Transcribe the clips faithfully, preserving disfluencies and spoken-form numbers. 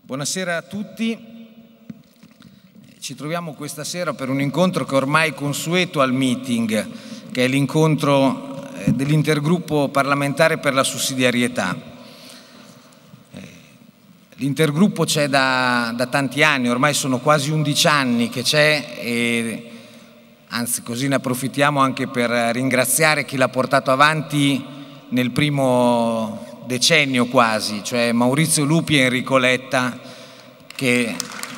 Buonasera a tutti. Ci troviamo questa sera per un incontro che ormai è consueto al meeting, che è l'incontro dell'intergruppo parlamentare per la sussidiarietà. L'intergruppo c'è da, da tanti anni, ormai sono quasi undici anni che c'è, e anzi così ne approfittiamo anche per ringraziare chi l'ha portato avanti nel primo decennio quasi, cioè Maurizio Lupi e Enrico Letta, che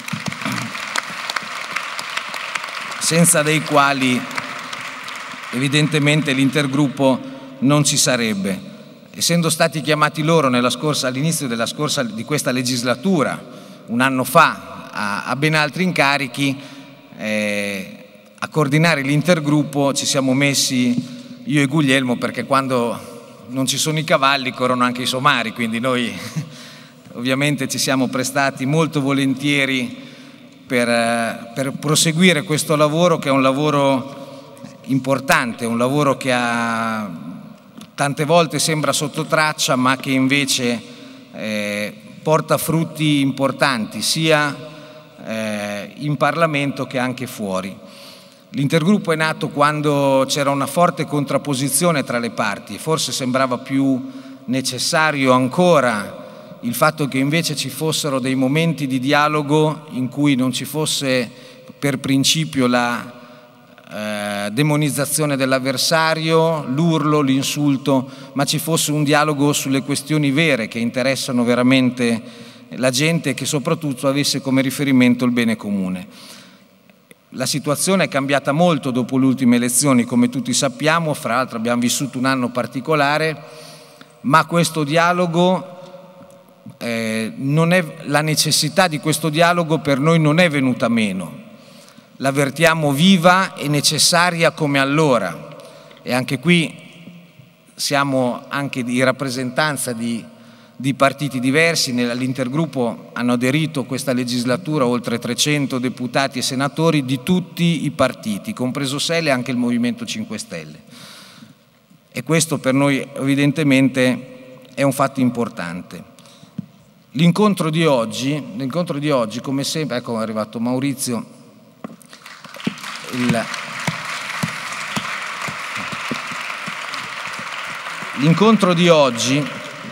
senza dei quali evidentemente l'intergruppo non ci sarebbe. Essendo stati chiamati loro all'inizio della scorsa di questa legislatura, un anno fa, a, a ben altri incarichi, eh, a coordinare l'intergruppo ci siamo messi io e Guglielmo, perché quando non ci sono i cavalli corrono anche i somari, quindi noi ovviamente ci siamo prestati molto volentieri per, per proseguire questo lavoro, che è un lavoro importante, un lavoro che ha, tante volte sembra sotto traccia, ma che invece eh, porta frutti importanti sia eh, in Parlamento che anche fuori. L'intergruppo è nato quando c'era una forte contrapposizione tra le parti, forse sembrava più necessario ancora il fatto che invece ci fossero dei momenti di dialogo in cui non ci fosse per principio la eh, demonizzazione dell'avversario, l'urlo, l'insulto, ma ci fosse un dialogo sulle questioni vere che interessano veramente la gente e che soprattutto avesse come riferimento il bene comune. La situazione è cambiata molto dopo le ultime elezioni, come tutti sappiamo, fra l'altro abbiamo vissuto un anno particolare, ma questo dialogo, eh, non è, la necessità di questo dialogo per noi non è venuta meno, l'avvertiamo viva e necessaria come allora, e anche qui siamo anche in rappresentanza di di partiti diversi. All'intergruppo hanno aderito questa legislatura oltre trecento deputati e senatori di tutti i partiti, compreso Sele e anche il Movimento cinque Stelle. E questo per noi evidentemente è un fatto importante. L'incontro di oggi, l'incontro di oggi, come sempre, ecco è arrivato Maurizio, l'incontro di oggi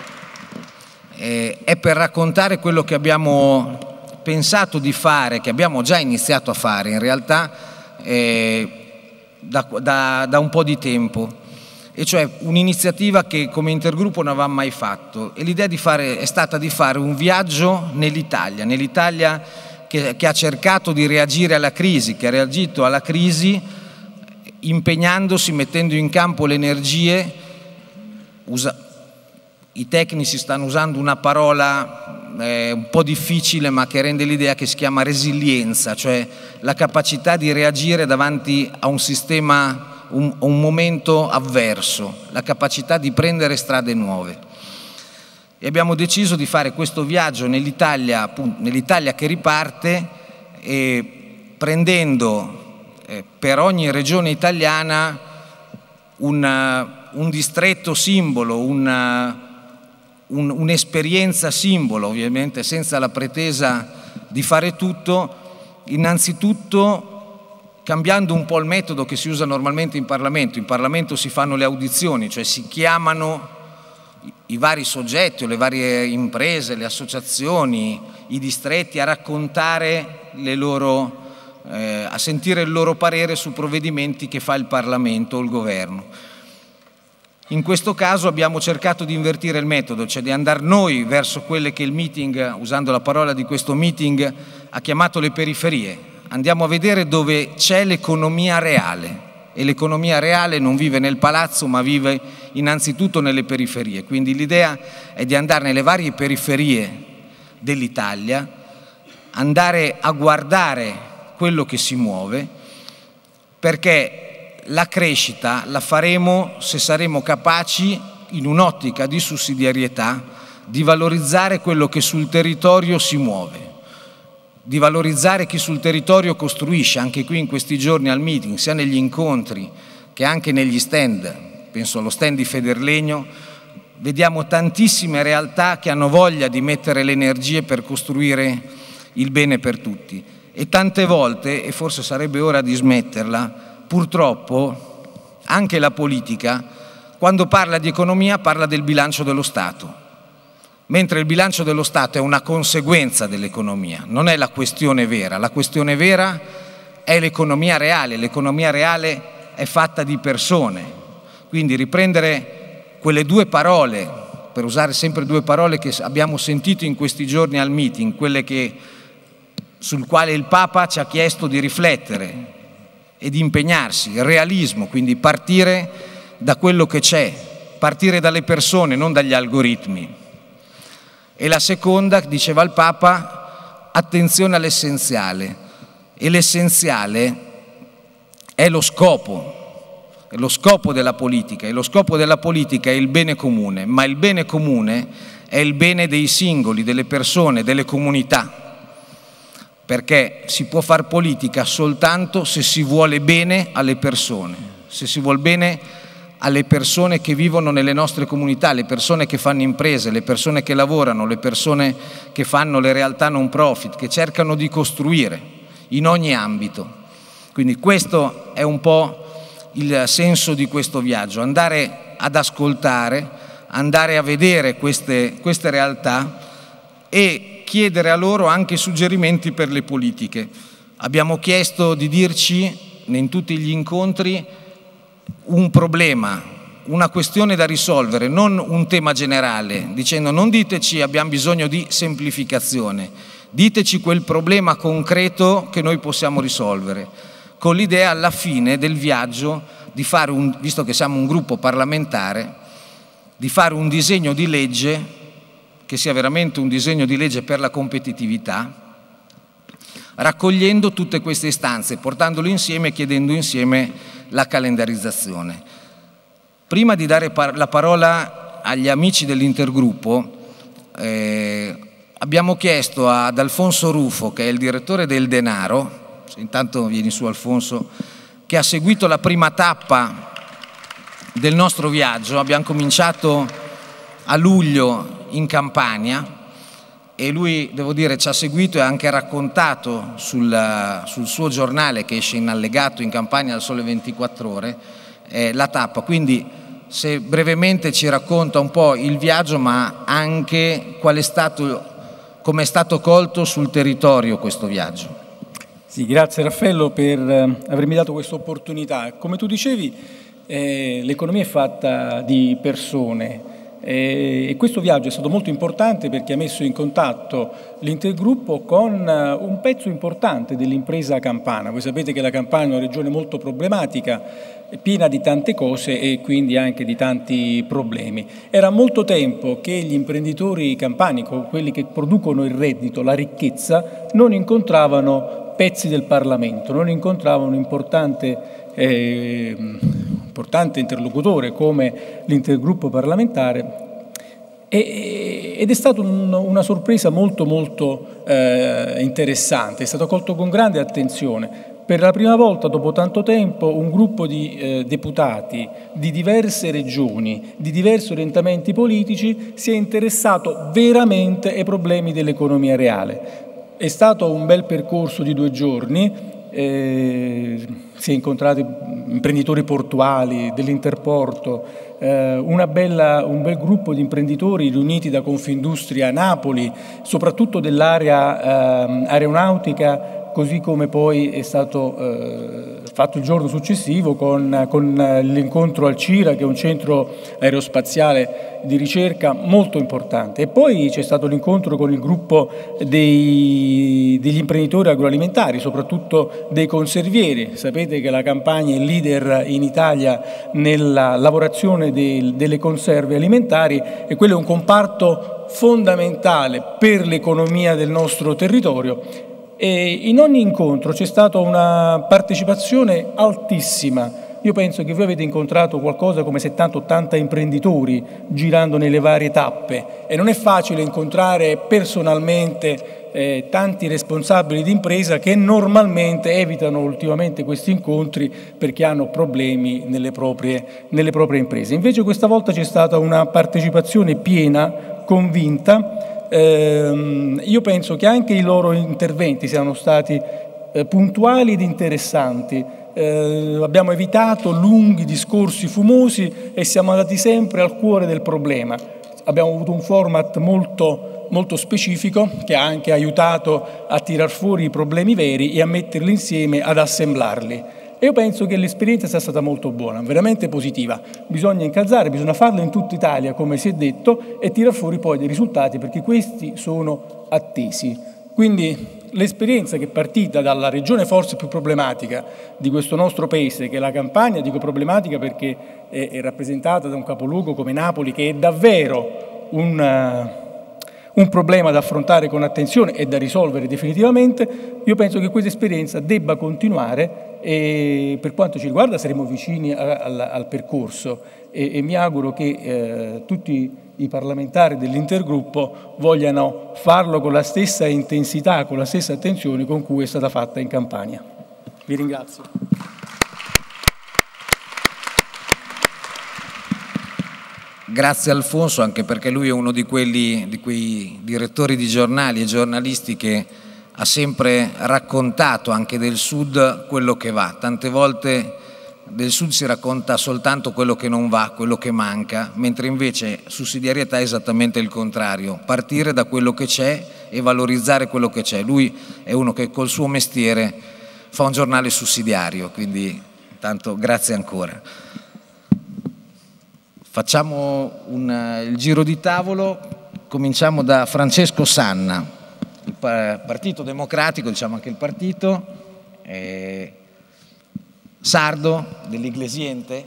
è per raccontare quello che abbiamo pensato di fare, che abbiamo già iniziato a fare in realtà eh, da, da, da un po' di tempo, e cioè un'iniziativa che come intergruppo non avevamo mai fatto, e l'idea di fare è stata di fare un viaggio nell'Italia, nell'Italia che, che ha cercato di reagire alla crisi, che ha reagito alla crisi impegnandosi, mettendo in campo le energie, usa, i tecnici stanno usando una parola eh, un po' difficile ma che rende l'idea, che si chiama resilienza, cioè la capacità di reagire davanti a un sistema, un, un momento avverso, la capacità di prendere strade nuove. E abbiamo deciso di fare questo viaggio nell'Italia, nell'Italia che riparte, e prendendo eh, per ogni regione italiana un, un distretto simbolo, un un'esperienza simbolo, ovviamente senza la pretesa di fare tutto, innanzitutto cambiando un po' il metodo che si usa normalmente in Parlamento. In Parlamento si fanno le audizioni, cioè si chiamano i vari soggetti, le varie imprese, le associazioni, i distretti a raccontare le loro, eh, a sentire il loro parere su provvedimenti che fa il Parlamento o il Governo. In questo caso abbiamo cercato di invertire il metodo, cioè di andare noi verso quelle che il meeting, usando la parola di questo meeting, ha chiamato le periferie. Andiamo a vedere dove c'è l'economia reale, e l'economia reale non vive nel palazzo ma vive innanzitutto nelle periferie. Quindi l'idea è di andare nelle varie periferie dell'Italia, andare a guardare quello che si muove, perché la crescita la faremo se saremo capaci, in un'ottica di sussidiarietà, di valorizzare quello che sul territorio si muove, di valorizzare chi sul territorio costruisce. Anche qui in questi giorni al meeting, sia negli incontri che anche negli stand, penso allo stand di Federlegno, vediamo tantissime realtà che hanno voglia di mettere le energie per costruire il bene per tutti. E tante volte, e forse sarebbe ora di smetterla, purtroppo anche la politica, quando parla di economia, parla del bilancio dello Stato, mentre il bilancio dello Stato è una conseguenza dell'economia, non è la questione vera. La questione vera è l'economia reale, l'economia reale è fatta di persone. Quindi riprendere quelle due parole, per usare sempre due parole che abbiamo sentito in questi giorni al meeting, quelle che, sul quale il Papa ci ha chiesto di riflettere e di impegnarsi, il realismo, quindi partire da quello che c'è, partire dalle persone, non dagli algoritmi. E la seconda, diceva il Papa, attenzione all'essenziale, e l'essenziale è lo scopo, è lo scopo della politica, e lo scopo della politica è il bene comune, ma il bene comune è il bene dei singoli, delle persone, delle comunità, perché si può far politica soltanto se si vuole bene alle persone, se si vuole bene alle persone che vivono nelle nostre comunità, le persone che fanno imprese, le persone che lavorano, le persone che fanno le realtà non profit, che cercano di costruire in ogni ambito. Quindi questo è un po' il senso di questo viaggio, andare ad ascoltare, andare a vedere queste, queste realtà e chiedere a loro anche suggerimenti per le politiche. Abbiamo chiesto di dirci in tutti gli incontri un problema, una questione da risolvere, non un tema generale, dicendo non diteci abbiamo bisogno di semplificazione, diteci quel problema concreto che noi possiamo risolvere, con l'idea alla fine del viaggio di fare un, visto che siamo un gruppo parlamentare, di fare un disegno di legge che sia veramente un disegno di legge per la competitività, raccogliendo tutte queste istanze, portandolo insieme e chiedendo insieme la calendarizzazione. Prima di dare par- la parola agli amici dell'intergruppo, eh, abbiamo chiesto ad Alfonso Rufo, che è il direttore del Denaro, se intanto vieni su Alfonso, che ha seguito la prima tappa del nostro viaggio. Abbiamo cominciato a luglio in Campania e lui, devo dire, ci ha seguito e ha anche raccontato sul, sul suo giornale che esce in allegato in Campania al Sole ventiquattro Ore eh, la tappa. Quindi se brevemente ci racconta un po' il viaggio, ma anche qual è stato, come è stato colto sul territorio questo viaggio. Sì, grazie Raffaello per eh, avermi dato questa opportunità. Come tu dicevi, eh, l'economia è fatta di persone. E questo viaggio è stato molto importante perché ha messo in contatto l'intergruppo con un pezzo importante dell'impresa campana. Voi sapete che la Campania è una regione molto problematica, piena di tante cose e quindi anche di tanti problemi. Era molto tempo che gli imprenditori campani, quelli che producono il reddito, la ricchezza, non incontravano pezzi del Parlamento, non incontravano un importante eh, importante interlocutore come l'intergruppo parlamentare e, ed è stata un, una sorpresa molto molto eh, interessante, è stato accolto con grande attenzione. Per la prima volta dopo tanto tempo un gruppo di eh, deputati di diverse regioni, di diversi orientamenti politici si è interessato veramente ai problemi dell'economia reale. È stato un bel percorso di due giorni. Eh, si è incontrato imprenditori portuali dell'Interporto, eh, una bella, un bel gruppo di imprenditori riuniti da Confindustria Napoli, soprattutto dell'area eh, aeronautica, così come poi è stato eh, fatto il giorno successivo con, con l'incontro al CIRA, che è un centro aerospaziale di ricerca molto importante. E poi c'è stato l'incontro con il gruppo dei, degli imprenditori agroalimentari, soprattutto dei conservieri. Sapete che la Campania è leader in Italia nella lavorazione del, delle conserve alimentari e quello è un comparto fondamentale per l'economia del nostro territorio. E in ogni incontro c'è stata una partecipazione altissima Io penso che voi avete incontrato qualcosa come settanta ottanta imprenditori girando nelle varie tappe e non è facile incontrare personalmente Eh, tanti responsabili di impresa che normalmente evitano ultimamente questi incontri perché hanno problemi nelle proprie, nelle proprie imprese. Invece questa volta c'è stata una partecipazione piena, convinta. Eh, io penso che anche i loro interventi siano stati eh, puntuali ed interessanti. Eh, abbiamo evitato lunghi discorsi fumosi e siamo andati sempre al cuore del problema. Abbiamo avuto un format molto molto specifico che ha anche aiutato a tirar fuori i problemi veri e a metterli insieme, ad assemblarli. E io penso che l'esperienza sia stata molto buona, veramente positiva. Bisogna incalzare, bisogna farlo in tutta Italia, come si è detto, e tirar fuori poi dei risultati, perché questi sono attesi. Quindi l'esperienza che è partita dalla regione forse più problematica di questo nostro paese, che è la Campania, dico problematica perché è, è rappresentata da un capoluogo come Napoli, che è davvero un... un problema da affrontare con attenzione e da risolvere definitivamente. Io penso che questa esperienza debba continuare e per quanto ci riguarda saremo vicini a, al, al percorso e, e mi auguro che eh, tutti i parlamentari dell'intergruppo vogliano farlo con la stessa intensità, con la stessa attenzione con cui è stata fatta in Campania. Vi ringrazio. Grazie Alfonso, anche perché lui è uno di quelli, di quei direttori di giornali e giornalisti che ha sempre raccontato anche del Sud quello che va. Tante volte del Sud si racconta soltanto quello che non va, quello che manca, mentre invece sussidiarietà è esattamente il contrario, partire da quello che c'è e valorizzare quello che c'è. Lui è uno che col suo mestiere fa un giornale sussidiario, quindi intanto grazie ancora. Facciamo un, il giro di tavolo, cominciamo da Francesco Sanna, il Partito Democratico, diciamo anche il partito, eh, sardo, dell'Iglesiente.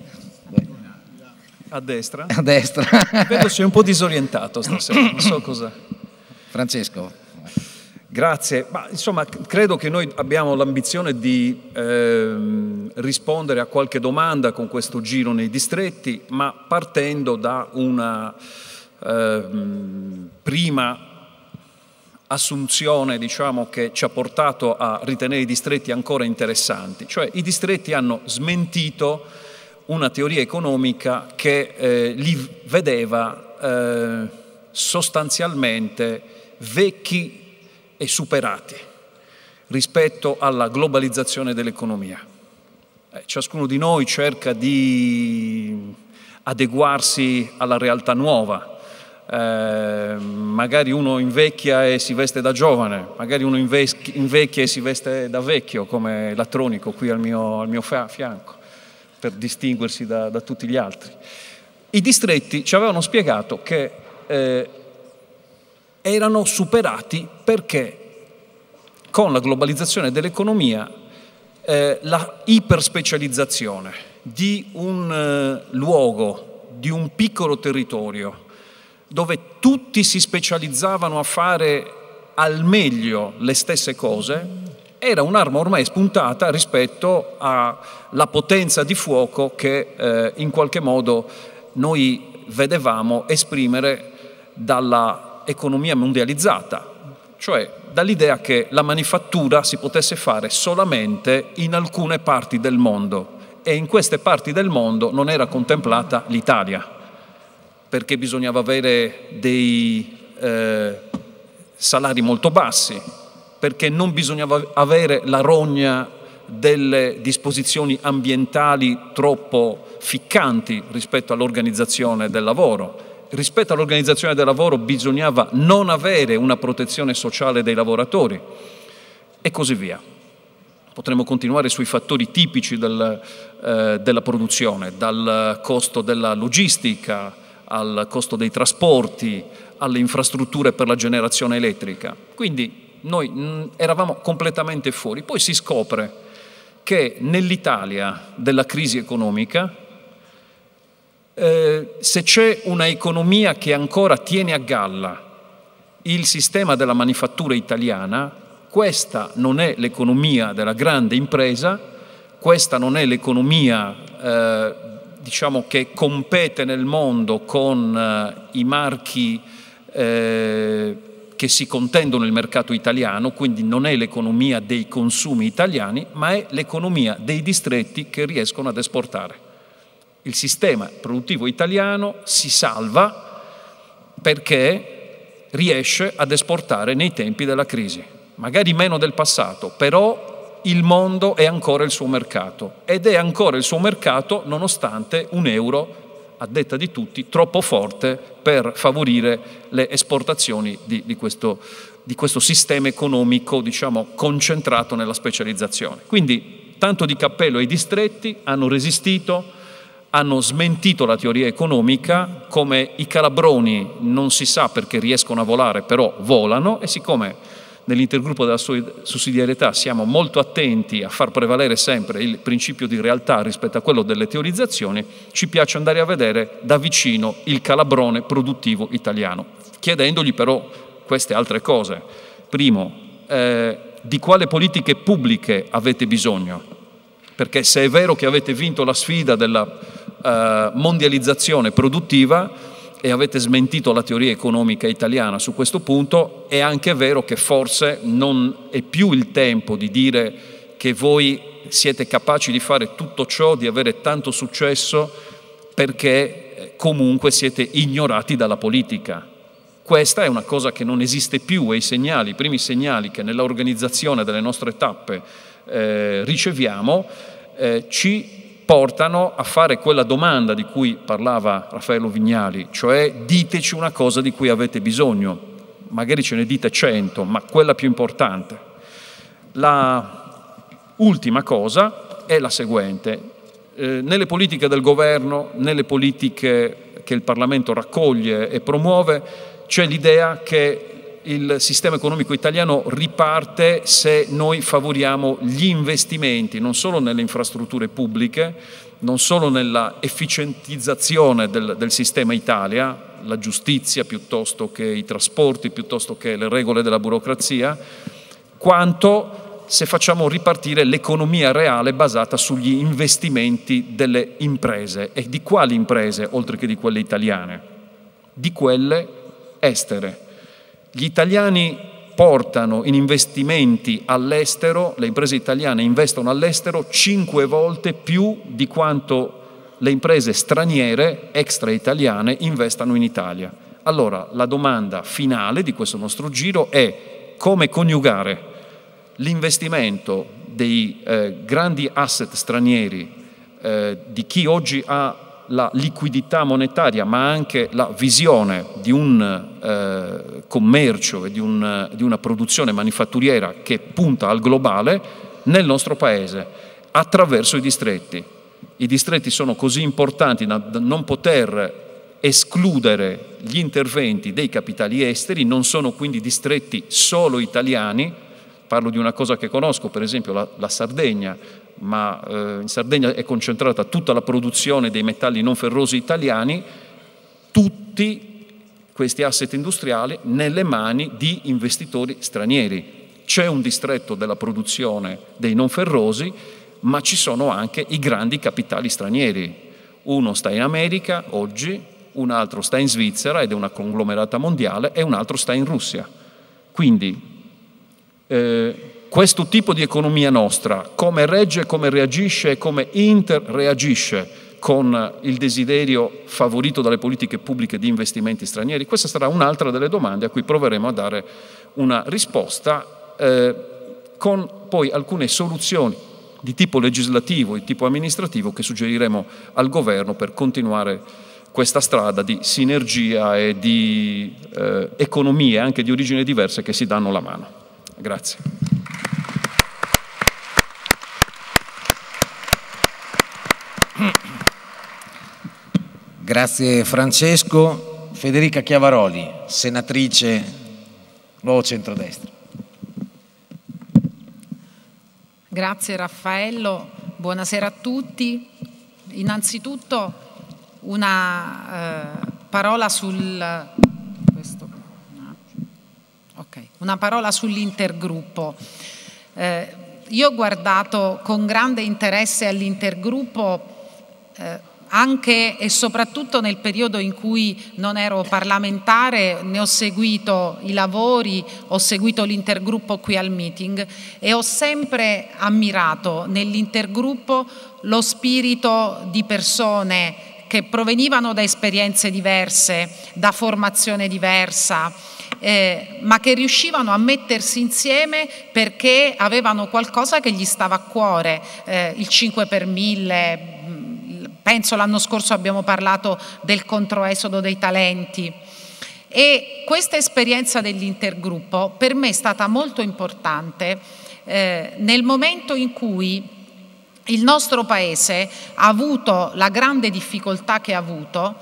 A destra. A destra. Vedo sei un po' disorientato stasera, non so cosa. Francesco. Grazie, ma insomma credo che noi abbiamo l'ambizione di ehm, rispondere a qualche domanda con questo giro nei distretti, ma partendo da una ehm, prima assunzione, diciamo, che ci ha portato a ritenere i distretti ancora interessanti. Cioè i distretti hanno smentito una teoria economica che eh, li vedeva eh, sostanzialmente vecchi e superati rispetto alla globalizzazione dell'economia. Eh, ciascuno di noi cerca di adeguarsi alla realtà nuova. Eh, magari uno invecchia e si veste da giovane, magari uno invecchia e si veste da vecchio, come Latronico qui al mio, al mio fianco, per distinguersi da, da tutti gli altri. I distretti ci avevano spiegato che eh, erano superati perché con la globalizzazione dell'economia eh, la iperspecializzazione di un eh, luogo, di un piccolo territorio dove tutti si specializzavano a fare al meglio le stesse cose era un'arma ormai spuntata rispetto alla potenza di fuoco che eh, in qualche modo noi vedevamo esprimere dalla economia mondializzata, cioè dall'idea che la manifattura si potesse fare solamente in alcune parti del mondo e in queste parti del mondo non era contemplata l'Italia, perché bisognava avere dei eh, salari molto bassi, perché non bisognava avere la rogna delle disposizioni ambientali troppo ficcanti rispetto all'organizzazione del lavoro. Rispetto all'organizzazione del lavoro bisognava non avere una protezione sociale dei lavoratori e così via. Potremmo continuare sui fattori tipici del, eh, della produzione, dal costo della logistica al costo dei trasporti, alle infrastrutture per la generazione elettrica. Quindi noi mh, eravamo completamente fuori. Poi si scopre che nell'Italia della crisi economica Eh, se c'è una economia che ancora tiene a galla il sistema della manifattura italiana, questa non è l'economia della grande impresa, questa non è l'economia eh, diciamo che compete nel mondo con eh, i marchi eh, che si contendono nel mercato italiano, quindi non è l'economia dei consumi italiani, ma è l'economia dei distretti che riescono ad esportare. Il sistema produttivo italiano si salva perché riesce ad esportare nei tempi della crisi, magari meno del passato, però il mondo è ancora il suo mercato ed è ancora il suo mercato nonostante un euro, a detta di tutti, troppo forte per favorire le esportazioni di, di, questo, di questo sistema economico, diciamo, concentrato nella specializzazione. Quindi tanto di cappello ai distretti, hanno resistito, hanno smentito la teoria economica, come i calabroni non si sa perché riescono a volare, però volano, e siccome nell'intergruppo della sussidiarietà siamo molto attenti a far prevalere sempre il principio di realtà rispetto a quello delle teorizzazioni, ci piace andare a vedere da vicino il calabrone produttivo italiano, chiedendogli però queste altre cose. Primo, eh, di quale politiche pubbliche avete bisogno? Perché se è vero che avete vinto la sfida della eh, mondializzazione produttiva e avete smentito la teoria economica italiana su questo punto, è anche vero che forse non è più il tempo di dire che voi siete capaci di fare tutto ciò, di avere tanto successo, perché comunque siete ignorati dalla politica. Questa è una cosa che non esiste più e i segnali, i primi segnali che nell'organizzazione delle nostre tappe eh, riceviamo eh, ci portano a fare quella domanda di cui parlava Raffaello Vignali, cioè diteci una cosa di cui avete bisogno, magari ce ne dite cento, ma quella più importante. La ultima cosa è la seguente: eh, nelle politiche del governo, nelle politiche che il Parlamento raccoglie e promuove, c'è l'idea che il sistema economico italiano riparte se noi favoriamo gli investimenti, non solo nelle infrastrutture pubbliche, non solo nella efficientizzazione del, del sistema Italia, la giustizia piuttosto che i trasporti, piuttosto che le regole della burocrazia, quanto se facciamo ripartire l'economia reale basata sugli investimenti delle imprese. E di quali imprese, oltre che di quelle italiane? Di quelle estere. Gli italiani portano in investimenti all'estero, le imprese italiane investono all'estero cinque volte più di quanto le imprese straniere, extra italiane, investano in Italia. Allora, la domanda finale di questo nostro giro è come coniugare l'investimento dei eh, grandi asset stranieri, eh, di chi oggi ha la liquidità monetaria, ma anche la visione di un eh, commercio e di, un, di una produzione manifatturiera che punta al globale nel nostro paese, attraverso i distretti. I distretti sono così importanti da non poter escludere gli interventi dei capitali esteri, non sono quindi distretti solo italiani. Parlo di una cosa che conosco, per esempio la, la Sardegna, ma eh, in Sardegna è concentrata tutta la produzione dei metalli non ferrosi italiani, tutti questi asset industriali nelle mani di investitori stranieri. C'è un distretto della produzione dei non ferrosi, ma ci sono anche i grandi capitali stranieri. Uno sta in America oggi, un altro sta in Svizzera ed è una conglomerata mondiale, e un altro sta in Russia. Quindi eh, questo tipo di economia nostra, come regge, come reagisce, come interreagisce con il desiderio favorito dalle politiche pubbliche di investimenti stranieri? Questa sarà un'altra delle domande a cui proveremo a dare una risposta, eh, con poi alcune soluzioni di tipo legislativo, di tipo amministrativo, che suggeriremo al governo per continuare questa strada di sinergia e di eh, economie anche di origine diverse che si danno la mano. Grazie. Grazie Francesco. Federica Chiavaroli, senatrice Nuovo Centrodestra. Grazie Raffaello, buonasera a tutti. Innanzitutto una eh, parola sul questo, okay, una parola sull'intergruppo. Eh, io ho guardato con grande interesse all'intergruppo eh, anche e soprattutto nel periodo in cui non ero parlamentare, ne ho seguito i lavori, ho seguito l'intergruppo qui al meeting e ho sempre ammirato nell'intergruppo lo spirito di persone che provenivano da esperienze diverse, da formazione diversa, eh, ma che riuscivano a mettersi insieme perché avevano qualcosa che gli stava a cuore, eh, il cinque per mille. Penso l'anno scorso abbiamo parlato del controesodo dei talenti e questa esperienza dell'intergruppo per me è stata molto importante eh, nel momento in cui il nostro Paese ha avuto la grande difficoltà che ha avuto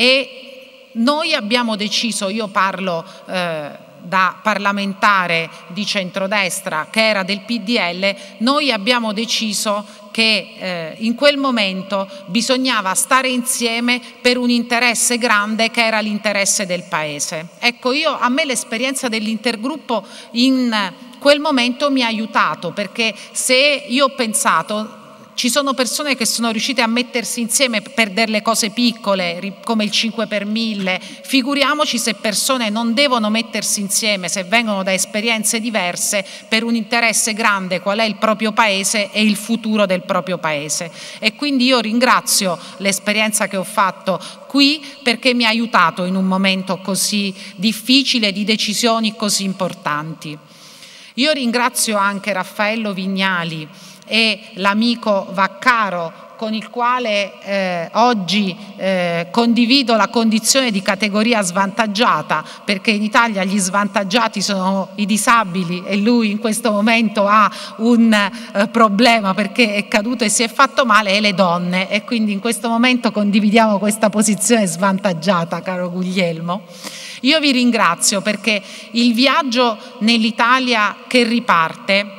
e noi abbiamo deciso, io parlo eh, da parlamentare di centrodestra che era del P D L, noi abbiamo deciso che eh, in quel momento bisognava stare insieme per un interesse grande che era l'interesse del Paese. Ecco, io, a me l'esperienza dell'intergruppo in quel momento mi ha aiutato, perché se io ho pensato, ci sono persone che sono riuscite a mettersi insieme per delle cose piccole come il cinque per mille, figuriamoci se persone non devono mettersi insieme, se vengono da esperienze diverse, per un interesse grande qual è il proprio paese e il futuro del proprio paese. E quindi io ringrazio l'esperienza che ho fatto qui perché mi ha aiutato in un momento così difficile, di decisioni così importanti. Io ringrazio anche Raffaello Vignali e l'amico Vaccaro con il quale eh, oggi eh, condivido la condizione di categoria svantaggiata, perché in Italia gli svantaggiati sono i disabili e lui in questo momento ha un eh, problema perché è caduto e si è fatto male, e le donne, e quindi in questo momento condividiamo questa posizione svantaggiata, caro Guglielmo. Io vi ringrazio perché il viaggio nell'Italia che riparte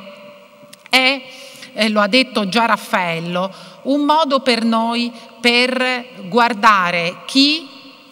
è, eh, lo ha detto già Raffaello, un modo per noi per guardare chi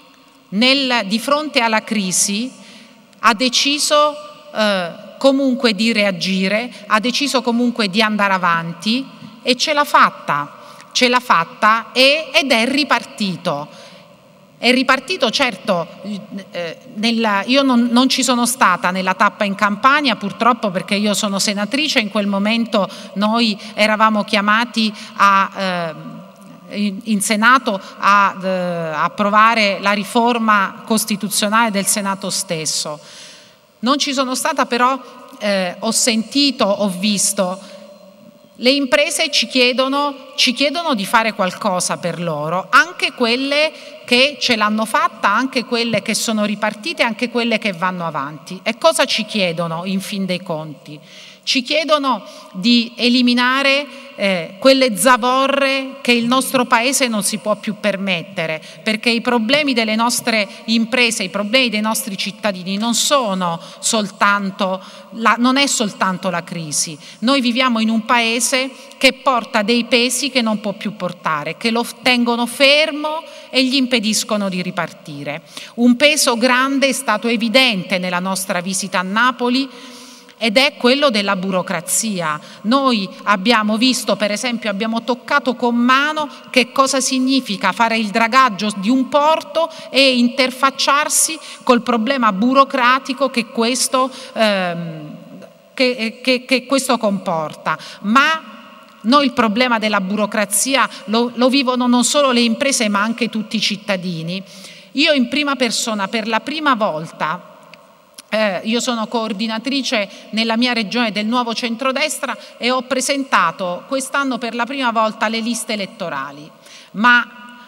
nel, di fronte alla crisi ha deciso eh, comunque di reagire, ha deciso comunque di andare avanti e ce l'ha fatta, ce l'ha fatta e, ed è ripartito. È ripartito, certo, eh, nella, io non, non ci sono stata nella tappa in Campania purtroppo perché io sono senatrice, in quel momento noi eravamo chiamati a, eh, in, in Senato ad eh, approvare la riforma costituzionale del Senato stesso. Non ci sono stata, però eh, ho sentito, ho visto. Le imprese ci chiedono, ci chiedono di fare qualcosa per loro, anche quelle che ce l'hanno fatta, anche quelle che sono ripartite, anche quelle che vanno avanti. E cosa ci chiedono in fin dei conti? Ci chiedono di eliminare eh, quelle zavorre che il nostro Paese non si può più permettere, perché i problemi delle nostre imprese, i problemi dei nostri cittadini non sono soltanto la, non è soltanto la crisi. Noi viviamo in un Paese che porta dei pesi che non può più portare, che lo tengono fermo e gli impediscono di ripartire. Un peso grande è stato evidente nella nostra visita a Napoli, ed è quello della burocrazia. Noi abbiamo visto, per esempio, abbiamo toccato con mano che cosa significa fare il dragaggio di un porto e interfacciarsi col problema burocratico che questo, ehm, che, che, che questo comporta. Ma noi il problema della burocrazia lo, lo vivono non solo le imprese ma anche tutti i cittadini. Io in prima persona, per la prima volta, Eh, io sono coordinatrice nella mia regione del Nuovo Centrodestra e ho presentato quest'anno per la prima volta le liste elettorali, ma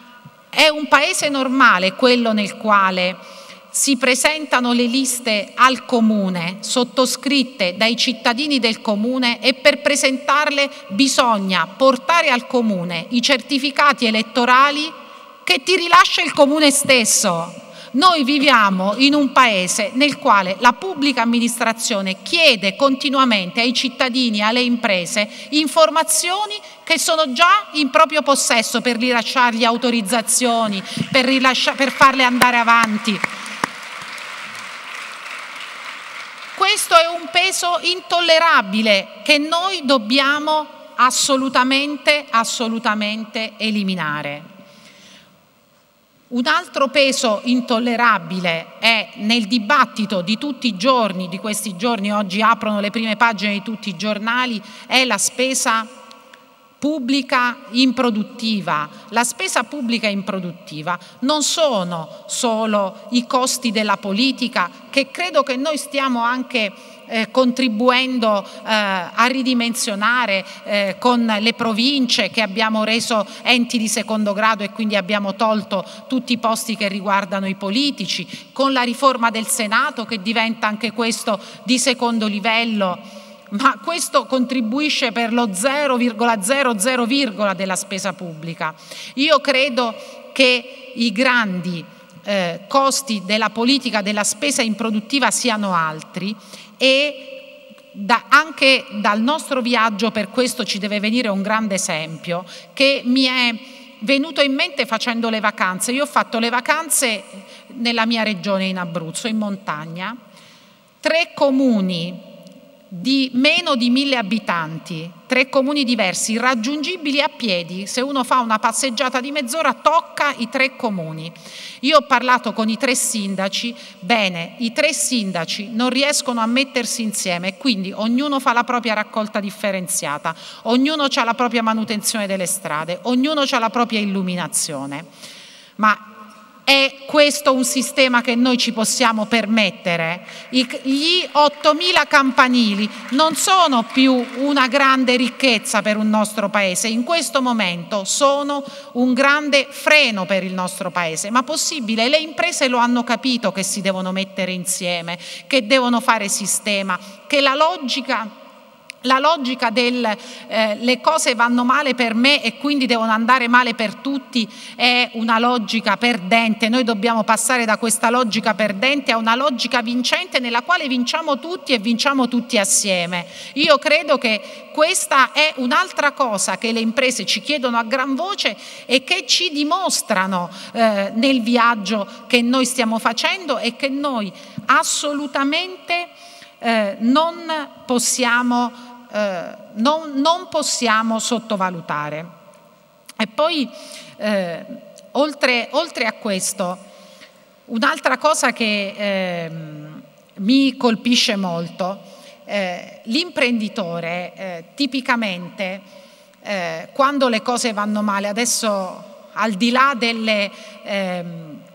è un paese normale quello nel quale si presentano le liste al comune, sottoscritte dai cittadini del comune, e per presentarle bisogna portare al comune i certificati elettorali che ti rilascia il comune stesso. Noi viviamo in un paese nel quale la pubblica amministrazione chiede continuamente ai cittadini e alle imprese informazioni che sono già in proprio possesso per rilasciargli autorizzazioni, per, rilascia- per farle andare avanti. questo è un peso intollerabile che noi dobbiamo assolutamente, assolutamente eliminare. Un altro peso intollerabile è nel dibattito di tutti i giorni, di questi giorni, oggi aprono le prime pagine di tutti i giornali, è la spesa pubblica improduttiva. La spesa pubblica improduttiva non sono solo i costi della politica, che credo che noi stiamo anche eh, contribuendo eh, a ridimensionare eh, con le province, che abbiamo reso enti di secondo grado e quindi abbiamo tolto tutti i posti che riguardano i politici, con la riforma del Senato che diventa anche questo di secondo livello. Ma questo contribuisce per lo zero virgola zero zero della spesa pubblica. Io credo che i grandi eh, costi della politica della spesa improduttiva siano altri e da, anche dal nostro viaggio per questo ci deve venire un grande esempio che mi è venuto in mente facendo le vacanze. Io ho fatto le vacanze nella mia regione, in Abruzzo, in montagna, tre comuni di meno di mille abitanti, tre comuni diversi, raggiungibili a piedi. Se uno fa una passeggiata di mezz'ora tocca i tre comuni. Io ho parlato con i tre sindaci, bene, i tre sindaci non riescono a mettersi insieme e quindi ognuno fa la propria raccolta differenziata, ognuno ha la propria manutenzione delle strade, ognuno ha la propria illuminazione. Ma è questo un sistema che noi ci possiamo permettere? Gli ottomila campanili non sono più una grande ricchezza per un nostro paese, in questo momento sono un grande freno per il nostro paese, ma possibile? Le imprese lo hanno capito che si devono mettere insieme, che devono fare sistema, che la logica... La logica del eh, le cose vanno male per me e quindi devono andare male per tutti è una logica perdente. Noi dobbiamo passare da questa logica perdente a una logica vincente nella quale vinciamo tutti e vinciamo tutti assieme. Io credo che questa è un'altra cosa che le imprese ci chiedono a gran voce e che ci dimostrano eh, nel viaggio che noi stiamo facendo e che noi assolutamente eh, non possiamo Eh, non, non possiamo sottovalutare. E poi eh, oltre, oltre a questo, un'altra cosa che eh, mi colpisce molto, eh, l'imprenditore eh, tipicamente eh, quando le cose vanno male, adesso al di là delle eh,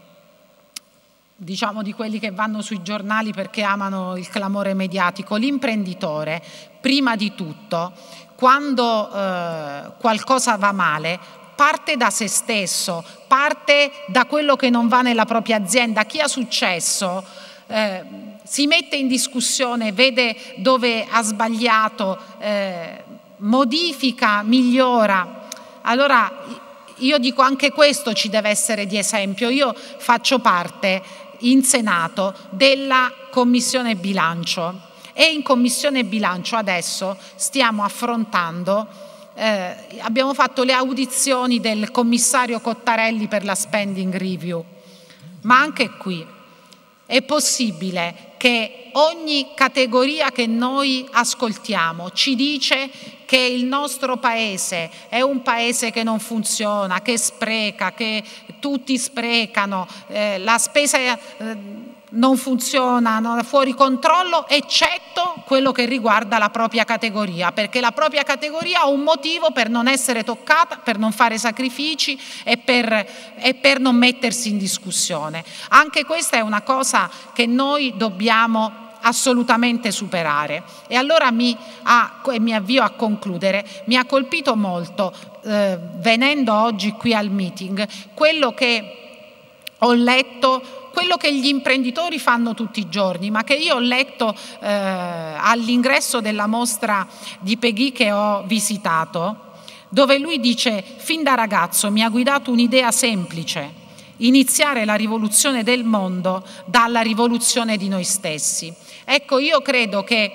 diciamo di quelli che vanno sui giornali perché amano il clamore mediatico, l'imprenditore prima di tutto quando eh, qualcosa va male parte da se stesso, parte da quello che non va nella propria azienda. Chi ha successo eh, si mette in discussione, vede dove ha sbagliato, eh, modifica, migliora. Allora io dico anche questo ci deve essere di esempio. Io faccio parte in Senato della Commissione Bilancio e in Commissione Bilancio adesso stiamo affrontando, eh, abbiamo fatto le audizioni del commissario Cottarelli per la spending review, ma anche qui è possibile che ogni categoria che noi ascoltiamo ci dice che il nostro paese è un paese che non funziona, che spreca, che tutti sprecano, eh, la spesa eh, non funziona, non è fuori controllo, eccetto quello che riguarda la propria categoria, perché la propria categoria ha un motivo per non essere toccata, per non fare sacrifici e per, e per non mettersi in discussione. Anche questa è una cosa che noi dobbiamo assolutamente superare. E allora mi, ha, e mi avvio a concludere, mi ha colpito molto eh, venendo oggi qui al meeting quello che ho letto, quello che gli imprenditori fanno tutti i giorni, ma che io ho letto eh, all'ingresso della mostra di Peggy che ho visitato, dove lui dice: fin da ragazzo mi ha guidato un'idea semplice, iniziare la rivoluzione del mondo dalla rivoluzione di noi stessi. Ecco, io credo che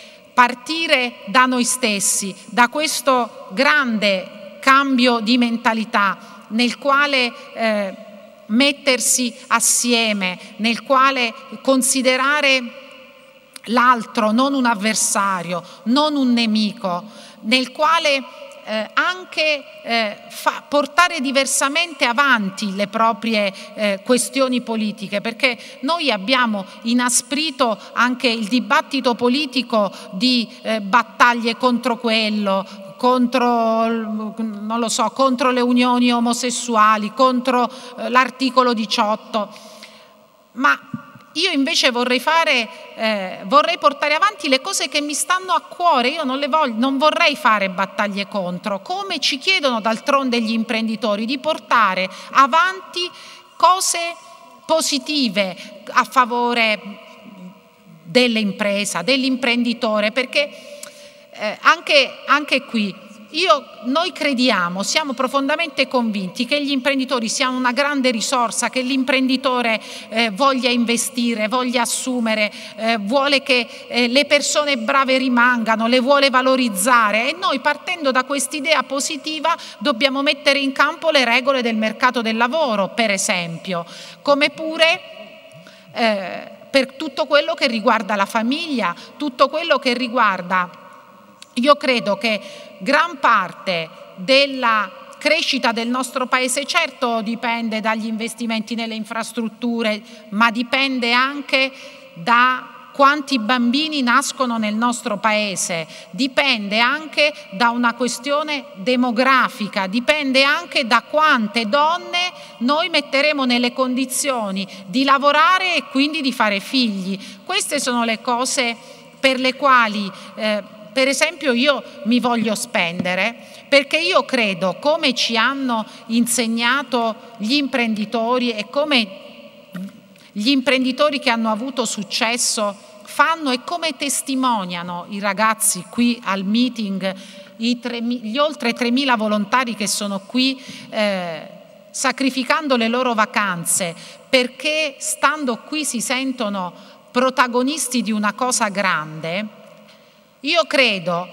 partire da noi stessi, da questo grande cambio di mentalità nel quale eh, mettersi assieme, nel quale considerare l'altro non un avversario, non un nemico, nel quale eh, anche eh, fa, portare diversamente avanti le proprie eh, questioni politiche, perché noi abbiamo inasprito anche il dibattito politico di eh, battaglie contro quello, contro, non lo so, contro le unioni omosessuali, contro eh, l'articolo diciotto, ma io invece vorrei fare, eh, vorrei portare avanti le cose che mi stanno a cuore. Io non le voglio, non vorrei fare battaglie contro, come ci chiedono d'altronde gli imprenditori, di portare avanti cose positive a favore dell'impresa, dell'imprenditore, perché eh, anche, anche qui Io, noi crediamo, siamo profondamente convinti che gli imprenditori siano una grande risorsa, che l'imprenditore eh, voglia investire, voglia assumere, eh, vuole che eh, le persone brave rimangano, le vuole valorizzare, e noi, partendo da quest'idea positiva, dobbiamo mettere in campo le regole del mercato del lavoro, per esempio, come pure eh, per tutto quello che riguarda la famiglia, tutto quello che riguarda. Io credo che gran parte della crescita del nostro Paese, certo, dipende dagli investimenti nelle infrastrutture, ma dipende anche da quanti bambini nascono nel nostro Paese, dipende anche da una questione demografica, dipende anche da quante donne noi metteremo nelle condizioni di lavorare e quindi di fare figli. Queste sono le cose per le quali eh, per esempio io mi voglio spendere, perché io credo, come ci hanno insegnato gli imprenditori e come gli imprenditori che hanno avuto successo fanno e come testimoniano i ragazzi qui al meeting, i tre, gli oltre tremila volontari che sono qui eh, sacrificando le loro vacanze, perché stando qui si sentono protagonisti di una cosa grande. Io credo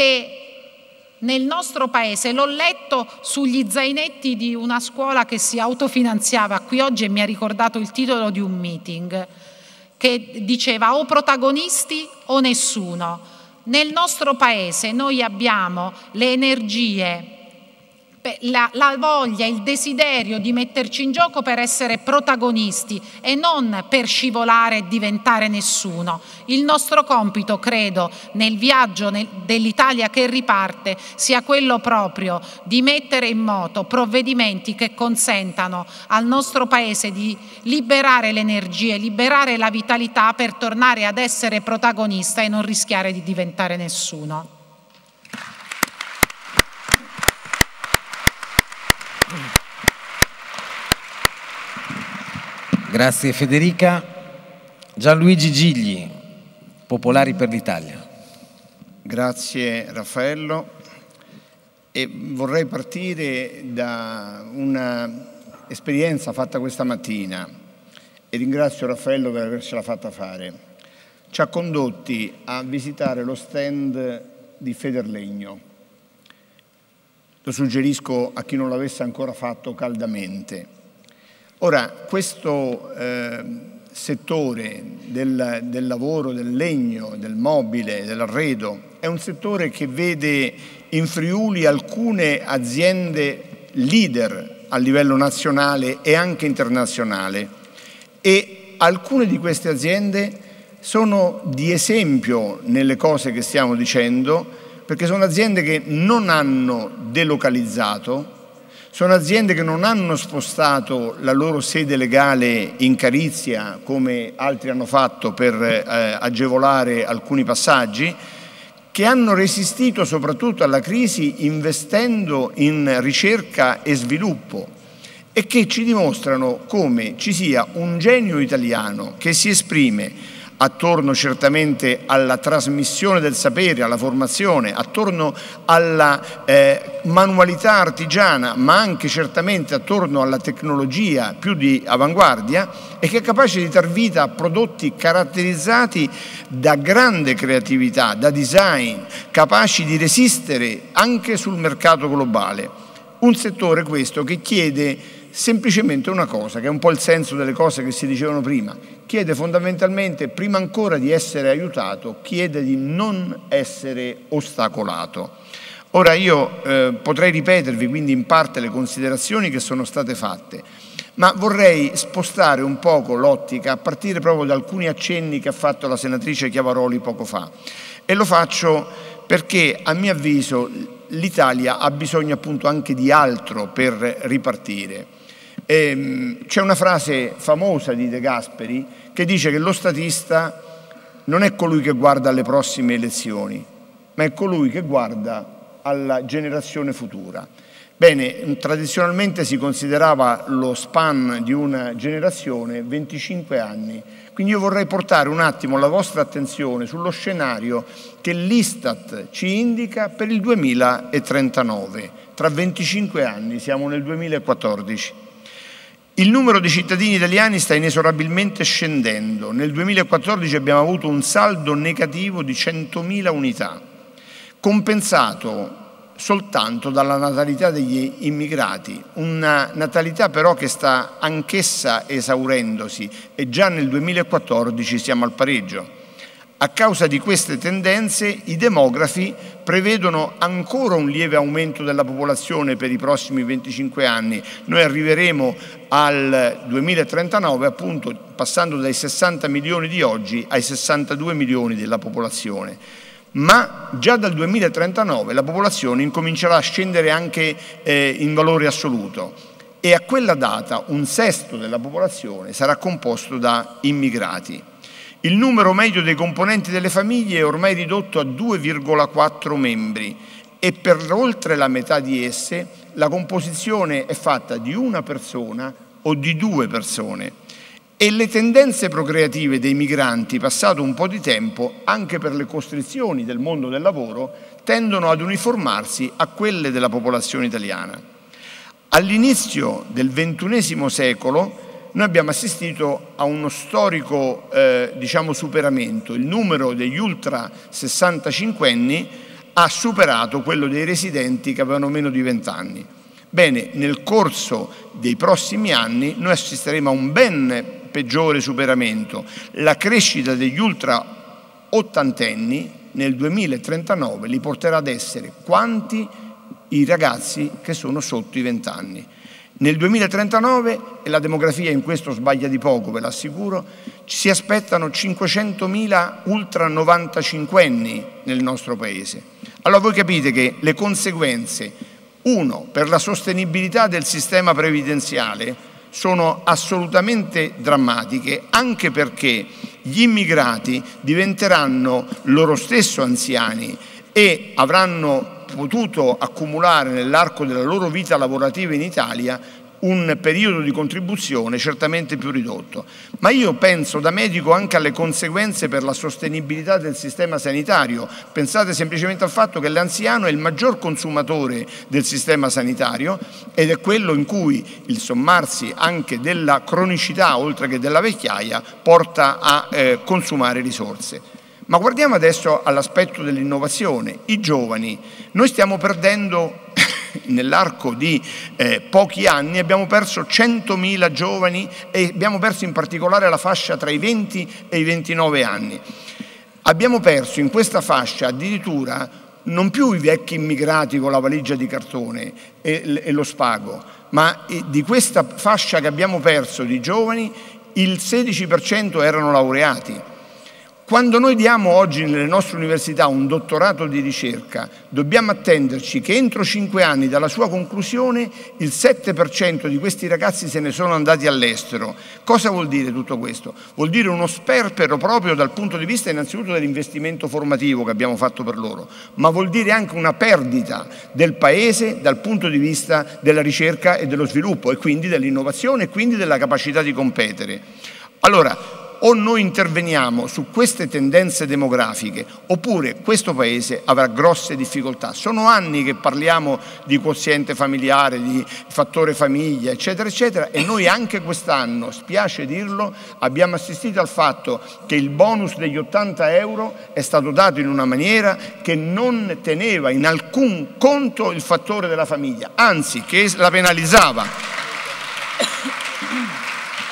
che nel nostro Paese, l'ho letto sugli zainetti di una scuola che si autofinanziava qui oggi e mi ha ricordato il titolo di un meeting che diceva o protagonisti o nessuno. Nel nostro Paese noi abbiamo le energie, La, la voglia, il desiderio di metterci in gioco per essere protagonisti e non per scivolare e diventare nessuno. Il nostro compito, credo, nel viaggio nel, dell'Italia che riparte, sia quello proprio di mettere in moto provvedimenti che consentano al nostro Paese di liberare le energie, liberare la vitalità per tornare ad essere protagonista e non rischiare di diventare nessuno. Grazie Federica. Gianluigi Gigli, Popolari per l'Italia. Grazie Raffaello, e vorrei partire da un'esperienza fatta questa mattina e ringrazio Raffaello per avercela fatta fare. Ci ha condotti a visitare lo stand di Federlegno. Lo suggerisco a chi non l'avesse ancora fatto caldamente. Ora, questo eh, settore del, del lavoro, del legno, del mobile, dell'arredo, è un settore che vede in Friuli alcune aziende leader a livello nazionale e anche internazionale, e alcune di queste aziende sono di esempio nelle cose che stiamo dicendo, perché sono aziende che non hanno delocalizzato, sono aziende che non hanno spostato la loro sede legale in Carizia come altri hanno fatto per eh, agevolare alcuni passaggi, che hanno resistito soprattutto alla crisi investendo in ricerca e sviluppo e che ci dimostrano come ci sia un genio italiano che si esprime attorno certamente alla trasmissione del sapere, alla formazione, attorno alla eh, manualità artigiana, ma anche certamente attorno alla tecnologia più di avanguardia, e che è capace di dar vita a prodotti caratterizzati da grande creatività, da design, capaci di resistere anche sul mercato globale. Un settore questo che chiede semplicemente una cosa, che è un po' il senso delle cose che si dicevano prima, chiede fondamentalmente, prima ancora di essere aiutato, chiede di non essere ostacolato. Ora io eh, potrei ripetervi quindi in parte le considerazioni che sono state fatte, ma vorrei spostare un poco l'ottica a partire proprio da alcuni accenni che ha fatto la senatrice Chiavaroli poco fa, e lo faccio perché a mio avviso l'Italia ha bisogno appunto anche di altro per ripartire. C'è una frase famosa di De Gasperi che dice che lo statista non è colui che guarda alle prossime elezioni, ma è colui che guarda alla generazione futura. Bene, tradizionalmente si considerava lo span di una generazione venticinque anni, quindi io vorrei portare un attimo la vostra attenzione sullo scenario che l'Istat ci indica per il duemilatrentanove, tra venticinque anni, siamo nel duemilaquattordici. Il numero di cittadini italiani sta inesorabilmente scendendo. Nel duemilaquattordici abbiamo avuto un saldo negativo di centomila unità, compensato soltanto dalla natalità degli immigrati, una natalità però che sta anch'essa esaurendosi e già nel duemilaquattordici siamo al pareggio. A causa di queste tendenze i demografi prevedono ancora un lieve aumento della popolazione per i prossimi venticinque anni. Noi arriveremo al duemilatrentanove appunto passando dai sessanta milioni di oggi ai sessantadue milioni della popolazione. Ma già dal duemilatrentanove la popolazione incomincerà a scendere anche eh, in valore assoluto e a quella data un sesto della popolazione sarà composto da immigrati. Il numero medio dei componenti delle famiglie è ormai ridotto a due virgola quattro membri e per oltre la metà di esse la composizione è fatta di una persona o di due persone. E le tendenze procreative dei migranti, passato un po' di tempo, anche per le costrizioni del mondo del lavoro, tendono ad uniformarsi a quelle della popolazione italiana. All'inizio del ventunesimo secolo noi abbiamo assistito a uno storico eh, diciamo, superamento. Il numero degli ultra sessantacinquenni ha superato quello dei residenti che avevano meno di venti anni. Bene, nel corso dei prossimi anni noi assisteremo a un ben peggiore superamento. La crescita degli ultra ottantenni nel duemilatrentanove li porterà ad essere quanti i ragazzi che sono sotto i venti anni. Nel duemilatrentanove, e la demografia in questo sbaglia di poco, ve l'assicuro, ci si aspettano cinquecentomila ultra novantacinquenni nel nostro paese. Allora voi capite che le conseguenze, uno, per la sostenibilità del sistema previdenziale, sono assolutamente drammatiche, anche perché gli immigrati diventeranno loro stesso anziani e avranno potuto accumulare nell'arco della loro vita lavorativa in Italia un periodo di contribuzione certamente più ridotto. Ma io penso da medico anche alle conseguenze per la sostenibilità del sistema sanitario. Pensate semplicemente al fatto che l'anziano è il maggior consumatore del sistema sanitario ed è quello in cui il sommarsi anche della cronicità oltre che della vecchiaia porta a eh, consumare risorse. Ma guardiamo adesso all'aspetto dell'innovazione. I giovani, noi stiamo perdendo nell'arco di eh, pochi anni, abbiamo perso centomila giovani e abbiamo perso in particolare la fascia tra i venti e i ventinove anni. Abbiamo perso in questa fascia addirittura non più i vecchi immigrati con la valigia di cartone e, e lo spago, ma di questa fascia che abbiamo perso di giovani il sedici per cento erano laureati. Quando noi diamo oggi nelle nostre università un dottorato di ricerca, dobbiamo attenderci che entro cinque anni dalla sua conclusione il sette per cento di questi ragazzi se ne sono andati all'estero. Cosa vuol dire tutto questo? Vuol dire uno sperpero proprio dal punto di vista innanzitutto dell'investimento formativo che abbiamo fatto per loro, ma vuol dire anche una perdita del paese dal punto di vista della ricerca e dello sviluppo e quindi dell'innovazione e quindi della capacità di competere. Allora, o noi interveniamo su queste tendenze demografiche oppure questo Paese avrà grosse difficoltà. Sono anni che parliamo di quoziente familiare, di fattore famiglia, eccetera, eccetera, e noi anche quest'anno, spiace dirlo, abbiamo assistito al fatto che il bonus degli ottanta euro è stato dato in una maniera che non teneva in alcun conto il fattore della famiglia, anzi che la penalizzava.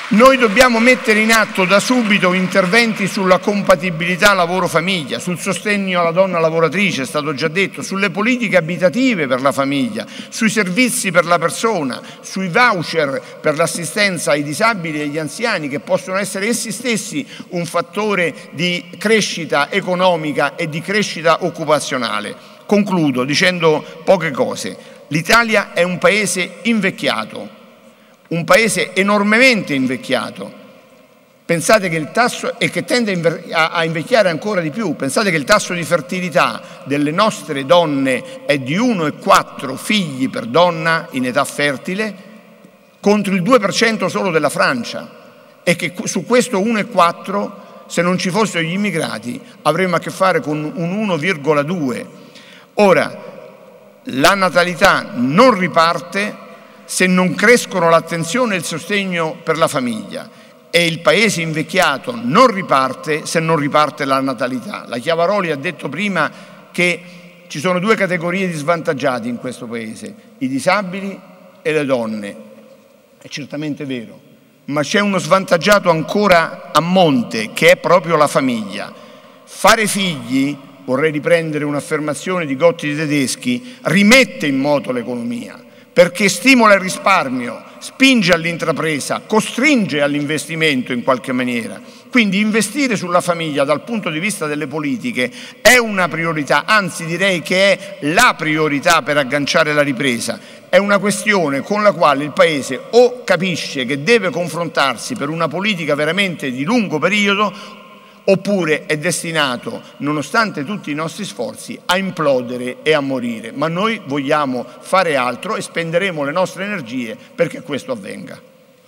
Noi dobbiamo mettere in atto da subito interventi sulla compatibilità lavoro-famiglia, sul sostegno alla donna lavoratrice, è stato già detto, sulle politiche abitative per la famiglia, sui servizi per la persona, sui voucher per l'assistenza ai disabili e agli anziani, che possono essere essi stessi un fattore di crescita economica e di crescita occupazionale. Concludo dicendo poche cose. L'Italia è un paese invecchiato, un paese enormemente invecchiato. Pensate che il tasso, e che tende a invecchiare ancora di più, pensate che il tasso di fertilità delle nostre donne è di uno virgola quattro figli per donna in età fertile, contro il due per cento solo della Francia, e che su questo uno virgola quattro, se non ci fossero gli immigrati, avremmo a che fare con un uno virgola due. Ora, la natalità non riparte se non crescono l'attenzione e il sostegno per la famiglia, e il paese invecchiato non riparte se non riparte la natalità. La Chiavaroli ha detto prima che ci sono due categorie di svantaggiati in questo paese, i disabili e le donne. È certamente vero, ma c'è uno svantaggiato ancora a monte, che è proprio la famiglia. Fare figli, vorrei riprendere un'affermazione di Gotti di Tedeschi, rimette in moto l'economia, perché stimola il risparmio, spinge all'intrapresa, costringe all'investimento in qualche maniera. Quindi investire sulla famiglia dal punto di vista delle politiche è una priorità, anzi direi che è la priorità per agganciare la ripresa. È una questione con la quale il Paese o capisce che deve confrontarsi per una politica veramente di lungo periodo, oppure è destinato, nonostante tutti i nostri sforzi, a implodere e a morire. Ma noi vogliamo fare altro e spenderemo le nostre energie perché questo avvenga.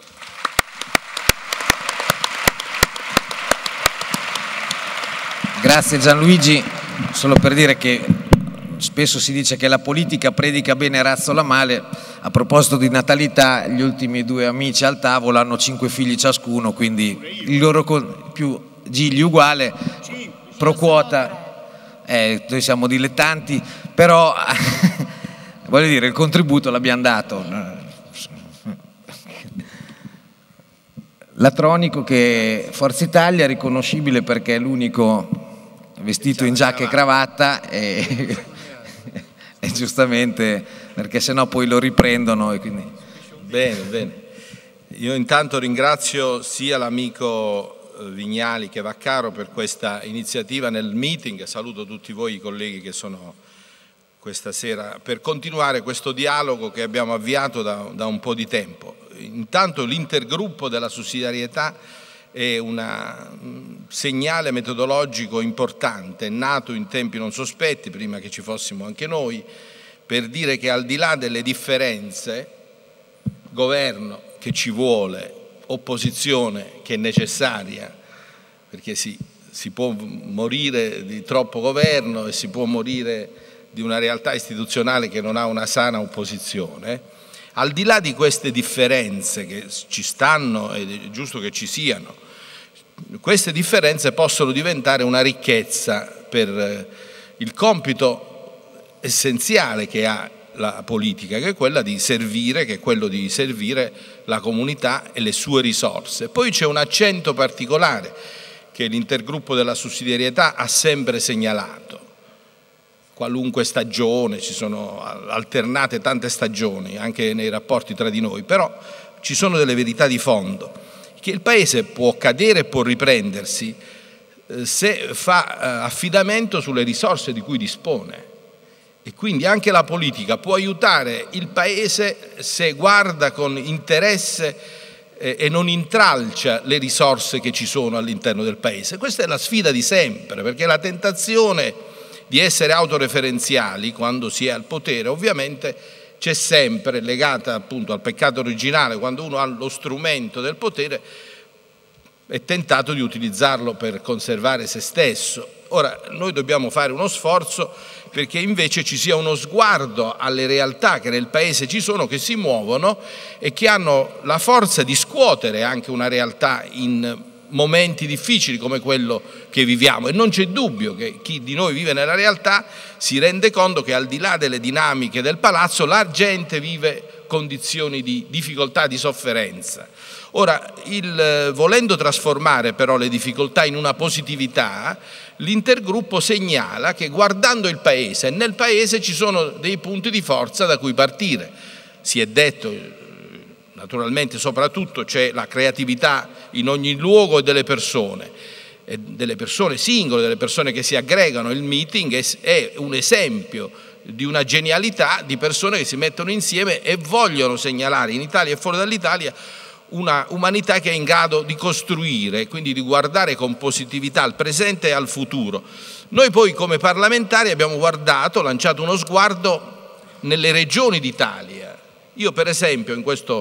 Grazie Gianluigi, solo per dire che spesso si dice che la politica predica bene e razzola male. A proposito di natalità, gli ultimi due amici al tavolo hanno cinque figli ciascuno, quindi il loro più Gigli uguale, pro quota, eh, noi siamo dilettanti, però voglio dire, il contributo l'abbiamo dato. Latronico, che Forza Italia è riconoscibile perché è l'unico vestito in giacca e cravatta, e, e giustamente perché sennò poi lo riprendono e quindi... Bene, bene. Io intanto ringrazio sia l'amico Vignali che Vaccaro per questa iniziativa nel meeting, saluto tutti voi i colleghi che sono questa sera per continuare questo dialogo che abbiamo avviato da, da un po' di tempo. Intanto l'intergruppo della sussidiarietà è una, un segnale metodologico importante, nato in tempi non sospetti, prima che ci fossimo anche noi, per dire che al di là delle differenze, governo che ci vuole, opposizione che è necessaria, perché si, si può morire di troppo governo e si può morire di una realtà istituzionale che non ha una sana opposizione. Al di là di queste differenze che ci stanno ed è giusto che ci siano, queste differenze possono diventare una ricchezza per il compito essenziale che ha la politica, che è quella di servire, che è quello di servire la comunità e le sue risorse. Poi c'è un accento particolare che l'intergruppo della sussidiarietà ha sempre segnalato. Qualunque stagione, ci sono alternate tante stagioni anche nei rapporti tra di noi, però ci sono delle verità di fondo, che il Paese può cadere e può riprendersi eh, se fa eh, affidamento sulle risorse di cui dispone. E quindi anche la politica può aiutare il Paese se guarda con interesse eh, e non intralcia le risorse che ci sono all'interno del Paese. Questa è la sfida di sempre, perché la tentazione di essere autoreferenziali quando si è al potere ovviamente c'è sempre, legata appunto al peccato originale. Quando uno ha lo strumento del potere è tentato di utilizzarlo per conservare se stesso. Ora noi dobbiamo fare uno sforzo perché invece ci sia uno sguardo alle realtà che nel Paese ci sono, che si muovono e che hanno la forza di scuotere anche una realtà in momenti difficili come quello che viviamo. E non c'è dubbio che chi di noi vive nella realtà si rende conto che al di là delle dinamiche del palazzo la gente vive condizioni di difficoltà, di sofferenza. Ora, il, volendo trasformare però le difficoltà in una positività, l'intergruppo segnala che guardando il Paese, nel Paese ci sono dei punti di forza da cui partire. Si è detto, naturalmente soprattutto c'è la creatività in ogni luogo e delle persone, e delle persone singole, delle persone che si aggregano. Il meeting è, è un esempio di una genialità di persone che si mettono insieme e vogliono segnalare in Italia e fuori dall'Italia una umanità che è in grado di costruire, quindi di guardare con positività al presente e al futuro. Noi poi come parlamentari abbiamo guardato, lanciato uno sguardo nelle regioni d'Italia. Io per esempio in questo,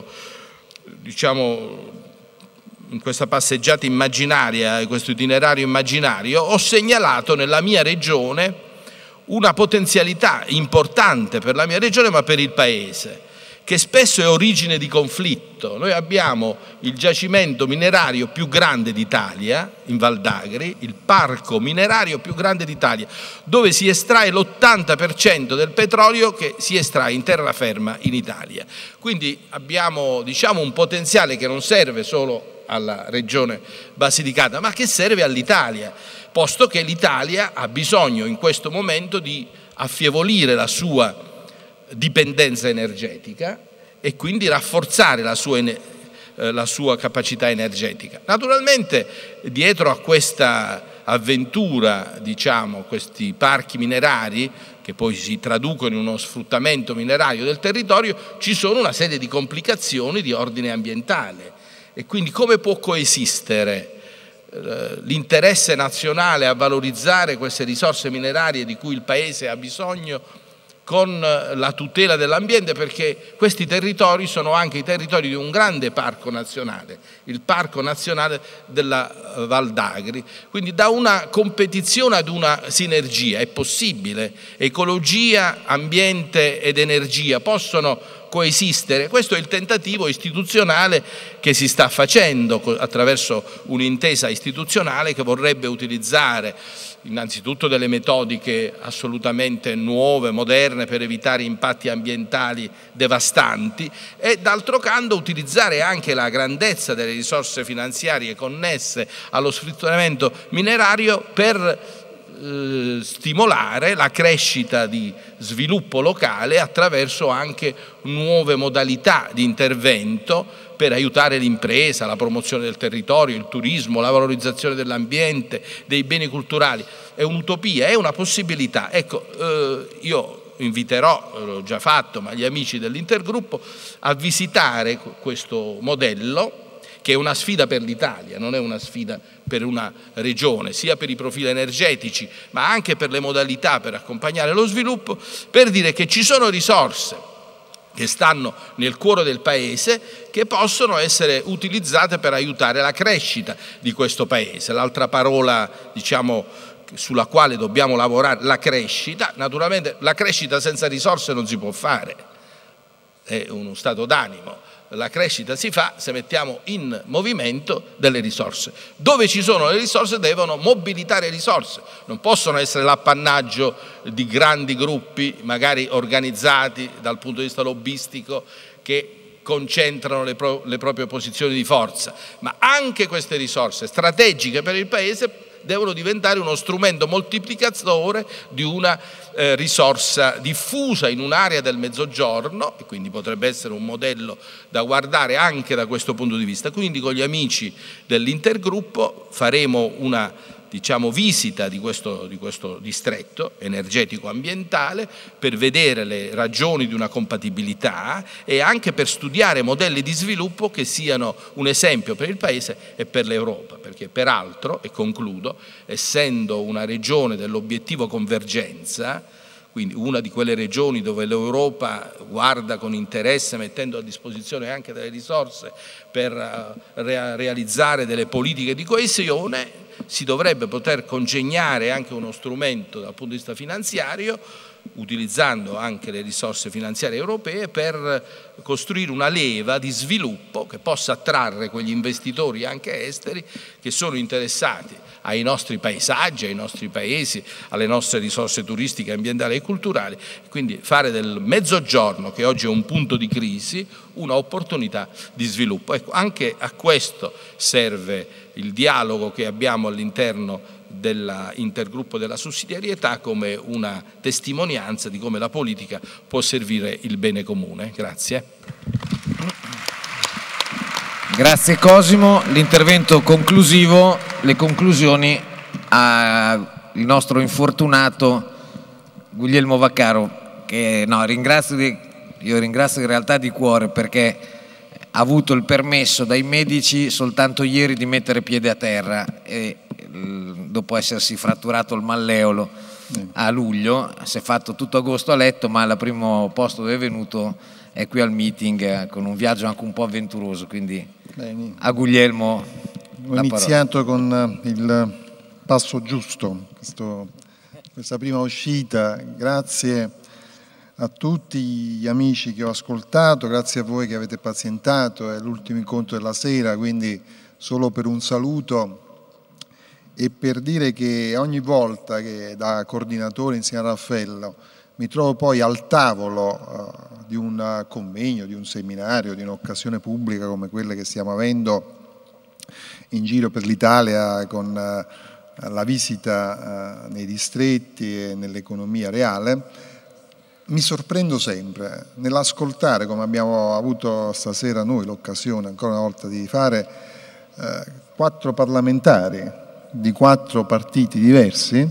diciamo, in questa passeggiata immaginaria, in questo itinerario immaginario, ho segnalato nella mia regione una potenzialità importante per la mia regione ma per il Paese, che spesso è origine di conflitto. Noi abbiamo il giacimento minerario più grande d'Italia, in Val d'Agri, il parco minerario più grande d'Italia, dove si estrae l'ottanta per cento del petrolio che si estrae in terraferma in Italia. Quindi abbiamo, diciamo, un potenziale che non serve solo alla regione Basilicata, ma che serve all'Italia, posto che l'Italia ha bisogno in questo momento di affievolire la sua dipendenza energetica e quindi rafforzare la sua, eh, la sua capacità energetica. Naturalmente dietro a questa avventura, diciamo, questi parchi minerari che poi si traducono in uno sfruttamento minerario del territorio, ci sono una serie di complicazioni di ordine ambientale e quindi come può coesistere eh, l'interesse nazionale a valorizzare queste risorse minerarie di cui il Paese ha bisogno con la tutela dell'ambiente, perché questi territori sono anche i territori di un grande parco nazionale, il Parco Nazionale della Val d'Agri. Quindi da una competizione ad una sinergia è possibile, ecologia, ambiente ed energia possono coesistere. Questo è il tentativo istituzionale che si sta facendo attraverso un'intesa istituzionale che vorrebbe utilizzare innanzitutto delle metodiche assolutamente nuove, moderne, per evitare impatti ambientali devastanti e d'altro canto utilizzare anche la grandezza delle risorse finanziarie connesse allo sfruttamento minerario per eh, stimolare la crescita di sviluppo locale attraverso anche nuove modalità di intervento per aiutare l'impresa, la promozione del territorio, il turismo, la valorizzazione dell'ambiente, dei beni culturali. È un'utopia, è una possibilità. Ecco, eh, io inviterò, l'ho già fatto, ma gli amici dell'intergruppo a visitare questo modello, che è una sfida per l'Italia, non è una sfida per una regione, sia per i profili energetici, ma anche per le modalità per accompagnare lo sviluppo, per dire che ci sono risorse che stanno nel cuore del Paese, che possono essere utilizzate per aiutare la crescita di questo Paese. L'altra parola, diciamo, sulla quale dobbiamo lavorare, la crescita. Naturalmente la crescita senza risorse non si può fare, è uno stato d'animo. La crescita si fa se mettiamo in movimento delle risorse. Dove ci sono le risorse devono mobilitare risorse, non possono essere l'appannaggio di grandi gruppi, magari organizzati dal punto di vista lobbistico, che concentrano le, pro le proprie posizioni di forza, ma anche queste risorse strategiche per il Paese devono diventare uno strumento moltiplicatore di una eh, risorsa diffusa in un'area del Mezzogiorno, e quindi potrebbe essere un modello da guardare anche da questo punto di vista. Quindi con gli amici dell'intergruppo faremo una, diciamo, visita di questo, di questo distretto energetico-ambientale per vedere le ragioni di una compatibilità e anche per studiare modelli di sviluppo che siano un esempio per il Paese e per l'Europa, perché peraltro, e concludo, essendo una regione dell'obiettivo convergenza, quindi una di quelle regioni dove l'Europa guarda con interesse, mettendo a disposizione anche delle risorse per re realizzare delle politiche di coesione, si dovrebbe poter congegnare anche uno strumento dal punto di vista finanziario utilizzando anche le risorse finanziarie europee per costruire una leva di sviluppo che possa attrarre quegli investitori anche esteri che sono interessati ai nostri paesaggi, ai nostri paesi, alle nostre risorse turistiche, ambientali e culturali, quindi fare del Mezzogiorno, che oggi è un punto di crisi, un'opportunità di sviluppo. Ecco, anche a questo serve il dialogo che abbiamo all'interno dell'intergruppo della sussidiarietà come una testimonianza di come la politica può servire il bene comune. Grazie. Grazie Cosimo. L'intervento conclusivo, le conclusioni al nostro infortunato Guglielmo Vaccaro, che no, ringrazio di, io ringrazio in realtà di cuore, perché ha avuto il permesso dai medici soltanto ieri di mettere piede a terra e dopo essersi fratturato il malleolo a luglio, si è fatto tutto agosto a letto, ma al primo posto dove è venuto è qui al meeting con un viaggio anche un po' avventuroso, quindi Bene. A Guglielmo ho iniziato con il passo giusto, questo, questa prima uscita. Grazie a tutti gli amici che ho ascoltato, grazie a voi che avete pazientato, è l'ultimo incontro della sera, quindi solo per un saluto e per dire che ogni volta che da coordinatore insieme a Raffaello mi trovo poi al tavolo uh, di un convegno, di un seminario, di un'occasione pubblica come quelle che stiamo avendo in giro per l'Italia con uh, la visita uh, nei distretti e nell'economia reale, mi sorprendo sempre nell'ascoltare, come abbiamo avuto stasera noi l'occasione ancora una volta di fare, uh, quattro parlamentari di quattro partiti diversi,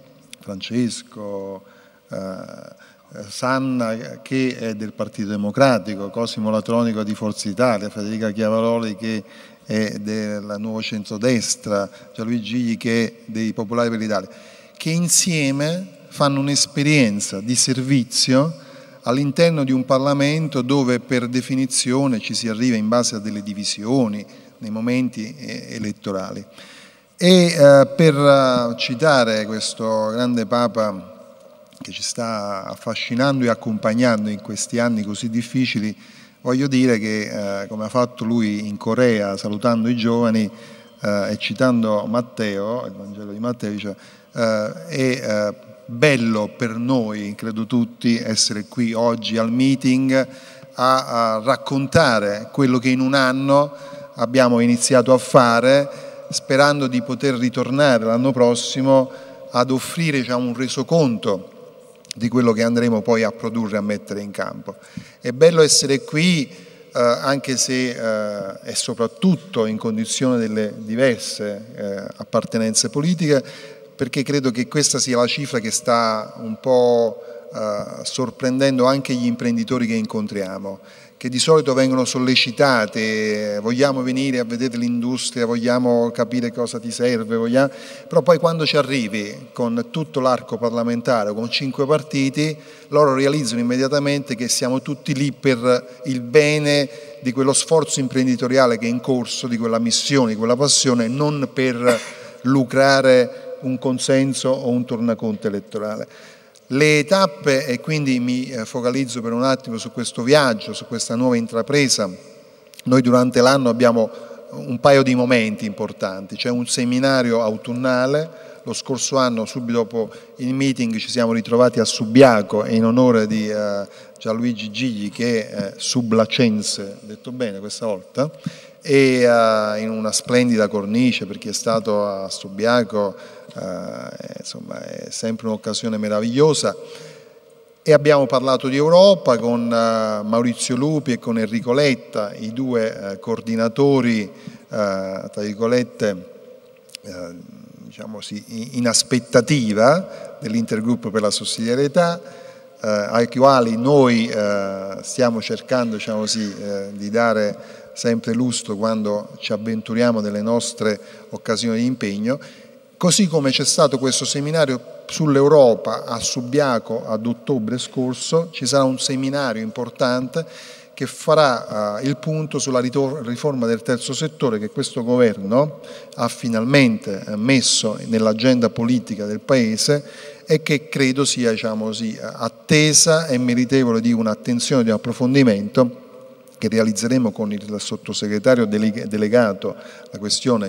Francesco, eh, Sanna che è del Partito Democratico, Cosimo Latronico di Forza Italia, Federica Chiavaroli che è del Nuovo Centrodestra, Gianluigi Gigli che è dei Popolari per l'Italia, che insieme fanno un'esperienza di servizio all'interno di un Parlamento dove per definizione ci si arriva in base a delle divisioni nei momenti elettorali. E eh, per uh, citare questo grande Papa che ci sta affascinando e accompagnando in questi anni così difficili, voglio dire che eh, come ha fatto lui in Corea salutando i giovani eh, e citando Matteo, il Vangelo di Matteo, dice eh, è eh, bello per noi, credo tutti, essere qui oggi al meeting a, a raccontare quello che in un anno abbiamo iniziato a fare, sperando di poter ritornare l'anno prossimo ad offrire, diciamo, un resoconto di quello che andremo poi a produrre e a mettere in campo. È bello essere qui eh, anche se eh, e soprattutto in condizione delle diverse eh, appartenenze politiche, perché credo che questa sia la cifra che sta un po' eh, sorprendendo anche gli imprenditori che incontriamo, che di solito vengono sollecitati, vogliamo venire a vedere l'industria, vogliamo capire cosa ti serve, vogliamo... però poi quando ci arrivi con tutto l'arco parlamentare, con cinque partiti, loro realizzano immediatamente che siamo tutti lì per il bene di quello sforzo imprenditoriale che è in corso, di quella missione, di quella passione, non per lucrare un consenso o un tornaconto elettorale. Le tappe, e quindi mi focalizzo per un attimo su questo viaggio, su questa nuova intrapresa, noi durante l'anno abbiamo un paio di momenti importanti, c'è un seminario autunnale, lo scorso anno subito dopo il meeting ci siamo ritrovati a Subiaco e in onore di uh, Gianluigi Gigli che è uh, sublacense, detto bene questa volta, e uh, in una splendida cornice per chi è stato a Subiaco. Uh, insomma è sempre un'occasione meravigliosa e abbiamo parlato di Europa con uh, Maurizio Lupi e con Enrico Letta, i due uh, coordinatori uh, tra virgolette uh, diciamo sì, in aspettativa dell'intergruppo per la sussidiarietà, uh, ai quali noi uh, stiamo cercando, diciamo così, uh, di dare sempre lustro quando ci avventuriamo nelle nostre occasioni di impegno. Così come c'è stato questo seminario sull'Europa a Subiaco ad ottobre scorso, ci sarà un seminario importante che farà uh, il punto sulla riforma del terzo settore che questo governo ha finalmente messo nell'agenda politica del Paese e che credo sia, diciamo così, attesa e meritevole di un'attenzione, di un approfondimento che realizzeremo con il sottosegretario delegato alla questione,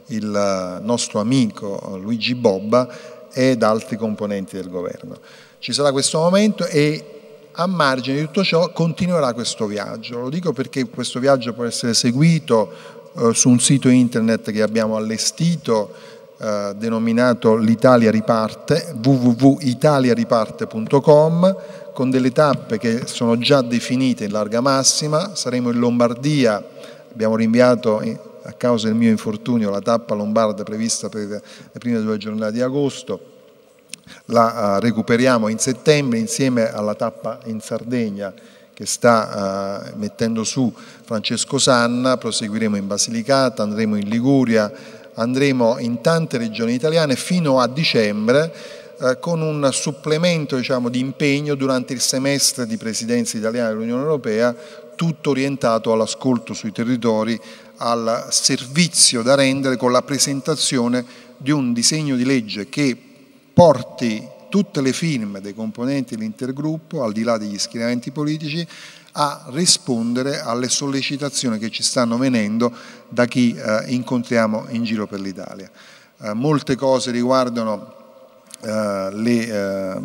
il nostro amico Luigi Bobba, ed altri componenti del governo. Ci sarà questo momento e a margine di tutto ciò continuerà questo viaggio. Lo dico perché questo viaggio può essere seguito eh, su un sito internet che abbiamo allestito eh, denominato l'Italia Riparte, w w w punto italia riparte punto com, con delle tappe che sono già definite in larga massima. Saremo in Lombardia, abbiamo rinviato a causa del mio infortunio la tappa lombarda prevista per le prime due giornate di agosto. La uh, recuperiamo in settembre insieme alla tappa in Sardegna che sta uh, mettendo su Francesco Sanna. Proseguiremo in Basilicata, andremo in Liguria, andremo in tante regioni italiane fino a dicembre uh, con un supplemento, diciamo, di impegno durante il semestre di presidenza italiana dell'Unione Europea, tutto orientato all'ascolto sui territori, al servizio da rendere con la presentazione di un disegno di legge che porti tutte le firme dei componenti dell'intergruppo, al di là degli schieramenti politici, a rispondere alle sollecitazioni che ci stanno venendo da chi eh, incontriamo in giro per l'Italia. Eh, molte cose riguardano eh, le eh,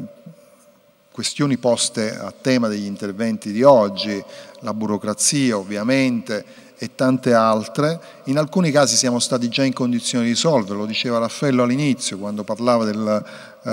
questioni poste a tema degli interventi di oggi, la burocrazia ovviamente, e tante altre. In alcuni casi siamo stati già in condizione di risolverlo, lo diceva Raffaello all'inizio quando parlava del,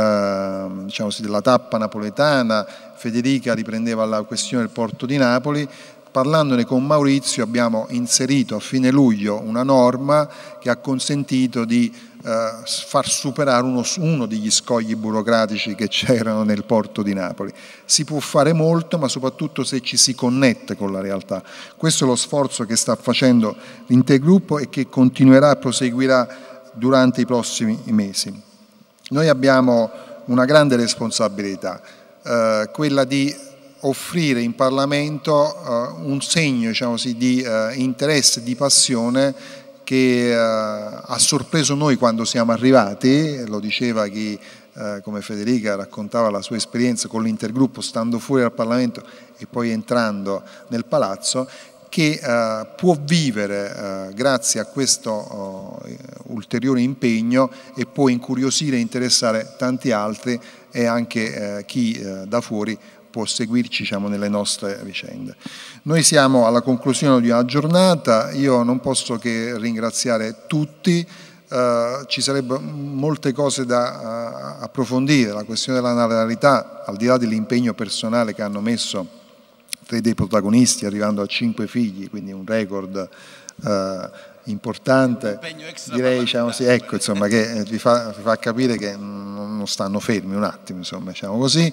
eh, diciamo così, della tappa napoletana. Federica riprendeva la questione del porto di Napoli. Parlandone con Maurizio abbiamo inserito a fine luglio una norma che ha consentito di eh, far superare uno, uno degli scogli burocratici che c'erano nel porto di Napoli. Si può fare molto, ma soprattutto se ci si connette con la realtà. Questo è lo sforzo che sta facendo l'intergruppo e che continuerà e proseguirà durante i prossimi mesi. Noi abbiamo una grande responsabilità, eh, quella di offrire in Parlamento uh, un segno, diciamo così, di uh, interesse, di passione che uh, ha sorpreso noi quando siamo arrivati. Lo diceva chi, uh, come Federica, raccontava la sua esperienza con l'intergruppo stando fuori dal Parlamento e poi entrando nel Palazzo, che uh, può vivere uh, grazie a questo uh, ulteriore impegno e può incuriosire e interessare tanti altri e anche uh, chi uh, da fuori può seguirci, diciamo, nelle nostre vicende. Noi siamo alla conclusione di una giornata, io non posso che ringraziare tutti, eh, ci sarebbero molte cose da uh, approfondire. La questione della natalità, al di là dell'impegno personale che hanno messo tre dei protagonisti arrivando a cinque figli, quindi un record eh, importante, direi, diciamo, sì, ecco, insomma, che vi fa, vi fa capire che non stanno fermi un attimo, insomma, diciamo così.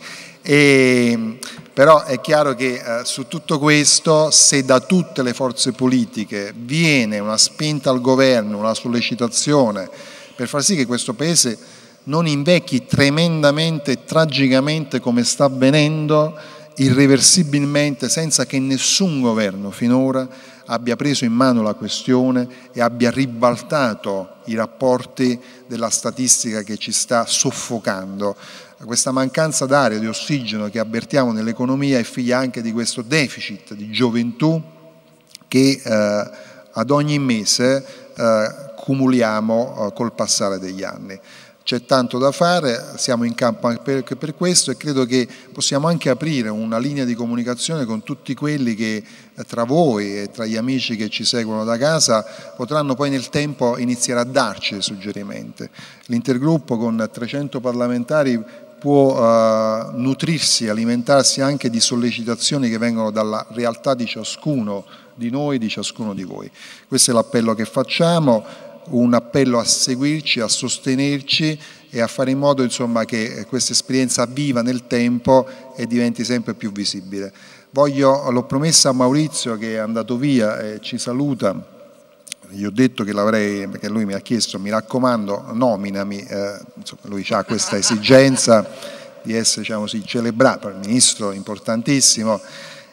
E, però è chiaro che eh, su tutto questo, se da tutte le forze politiche viene una spinta al governo, una sollecitazione per far sì che questo Paese non invecchi tremendamente e tragicamente come sta avvenendo, irreversibilmente, senza che nessun governo finora abbia preso in mano la questione e abbia ribaltato i rapporti della statistica che ci sta soffocando. Questa mancanza d'aria, di ossigeno che avvertiamo nell'economia è figlia anche di questo deficit di gioventù che eh, ad ogni mese eh, cumuliamo eh, col passare degli anni. C'è tanto da fare, siamo in campo anche per, per questo e credo che possiamo anche aprire una linea di comunicazione con tutti quelli che eh, tra voi e tra gli amici che ci seguono da casa potranno poi nel tempo iniziare a darci dei suggerimenti. L'intergruppo con trecento parlamentari può eh, nutrirsi, alimentarsi anche di sollecitazioni che vengono dalla realtà di ciascuno di noi, di ciascuno di voi. Questo è l'appello che facciamo. Un appello a seguirci, a sostenerci e a fare in modo, insomma, che questa esperienza viva nel tempo e diventi sempre più visibile. Voglio, l'ho promessa a Maurizio che è andato via e ci saluta, gli ho detto che l'avrei, perché lui mi ha chiesto, mi raccomando, nominami, eh, insomma, lui ha questa esigenza di essere, diciamo così, celebrato, il ministro importantissimo,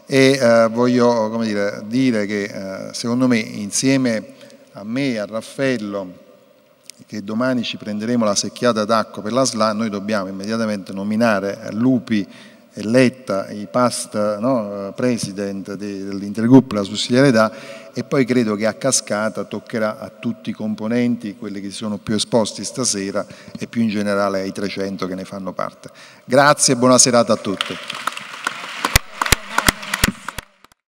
e eh, voglio come dire, dire che eh, secondo me insieme a me e a Raffaello, che domani ci prenderemo la secchiata d'acqua per la S L A, noi dobbiamo immediatamente nominare Lupi e Letta i past no, president dell'intergruppo della sussidiarietà, e poi credo che a cascata toccherà a tutti i componenti, quelli che si sono più esposti stasera e più in generale ai trecento che ne fanno parte. Grazie e buona serata a tutti.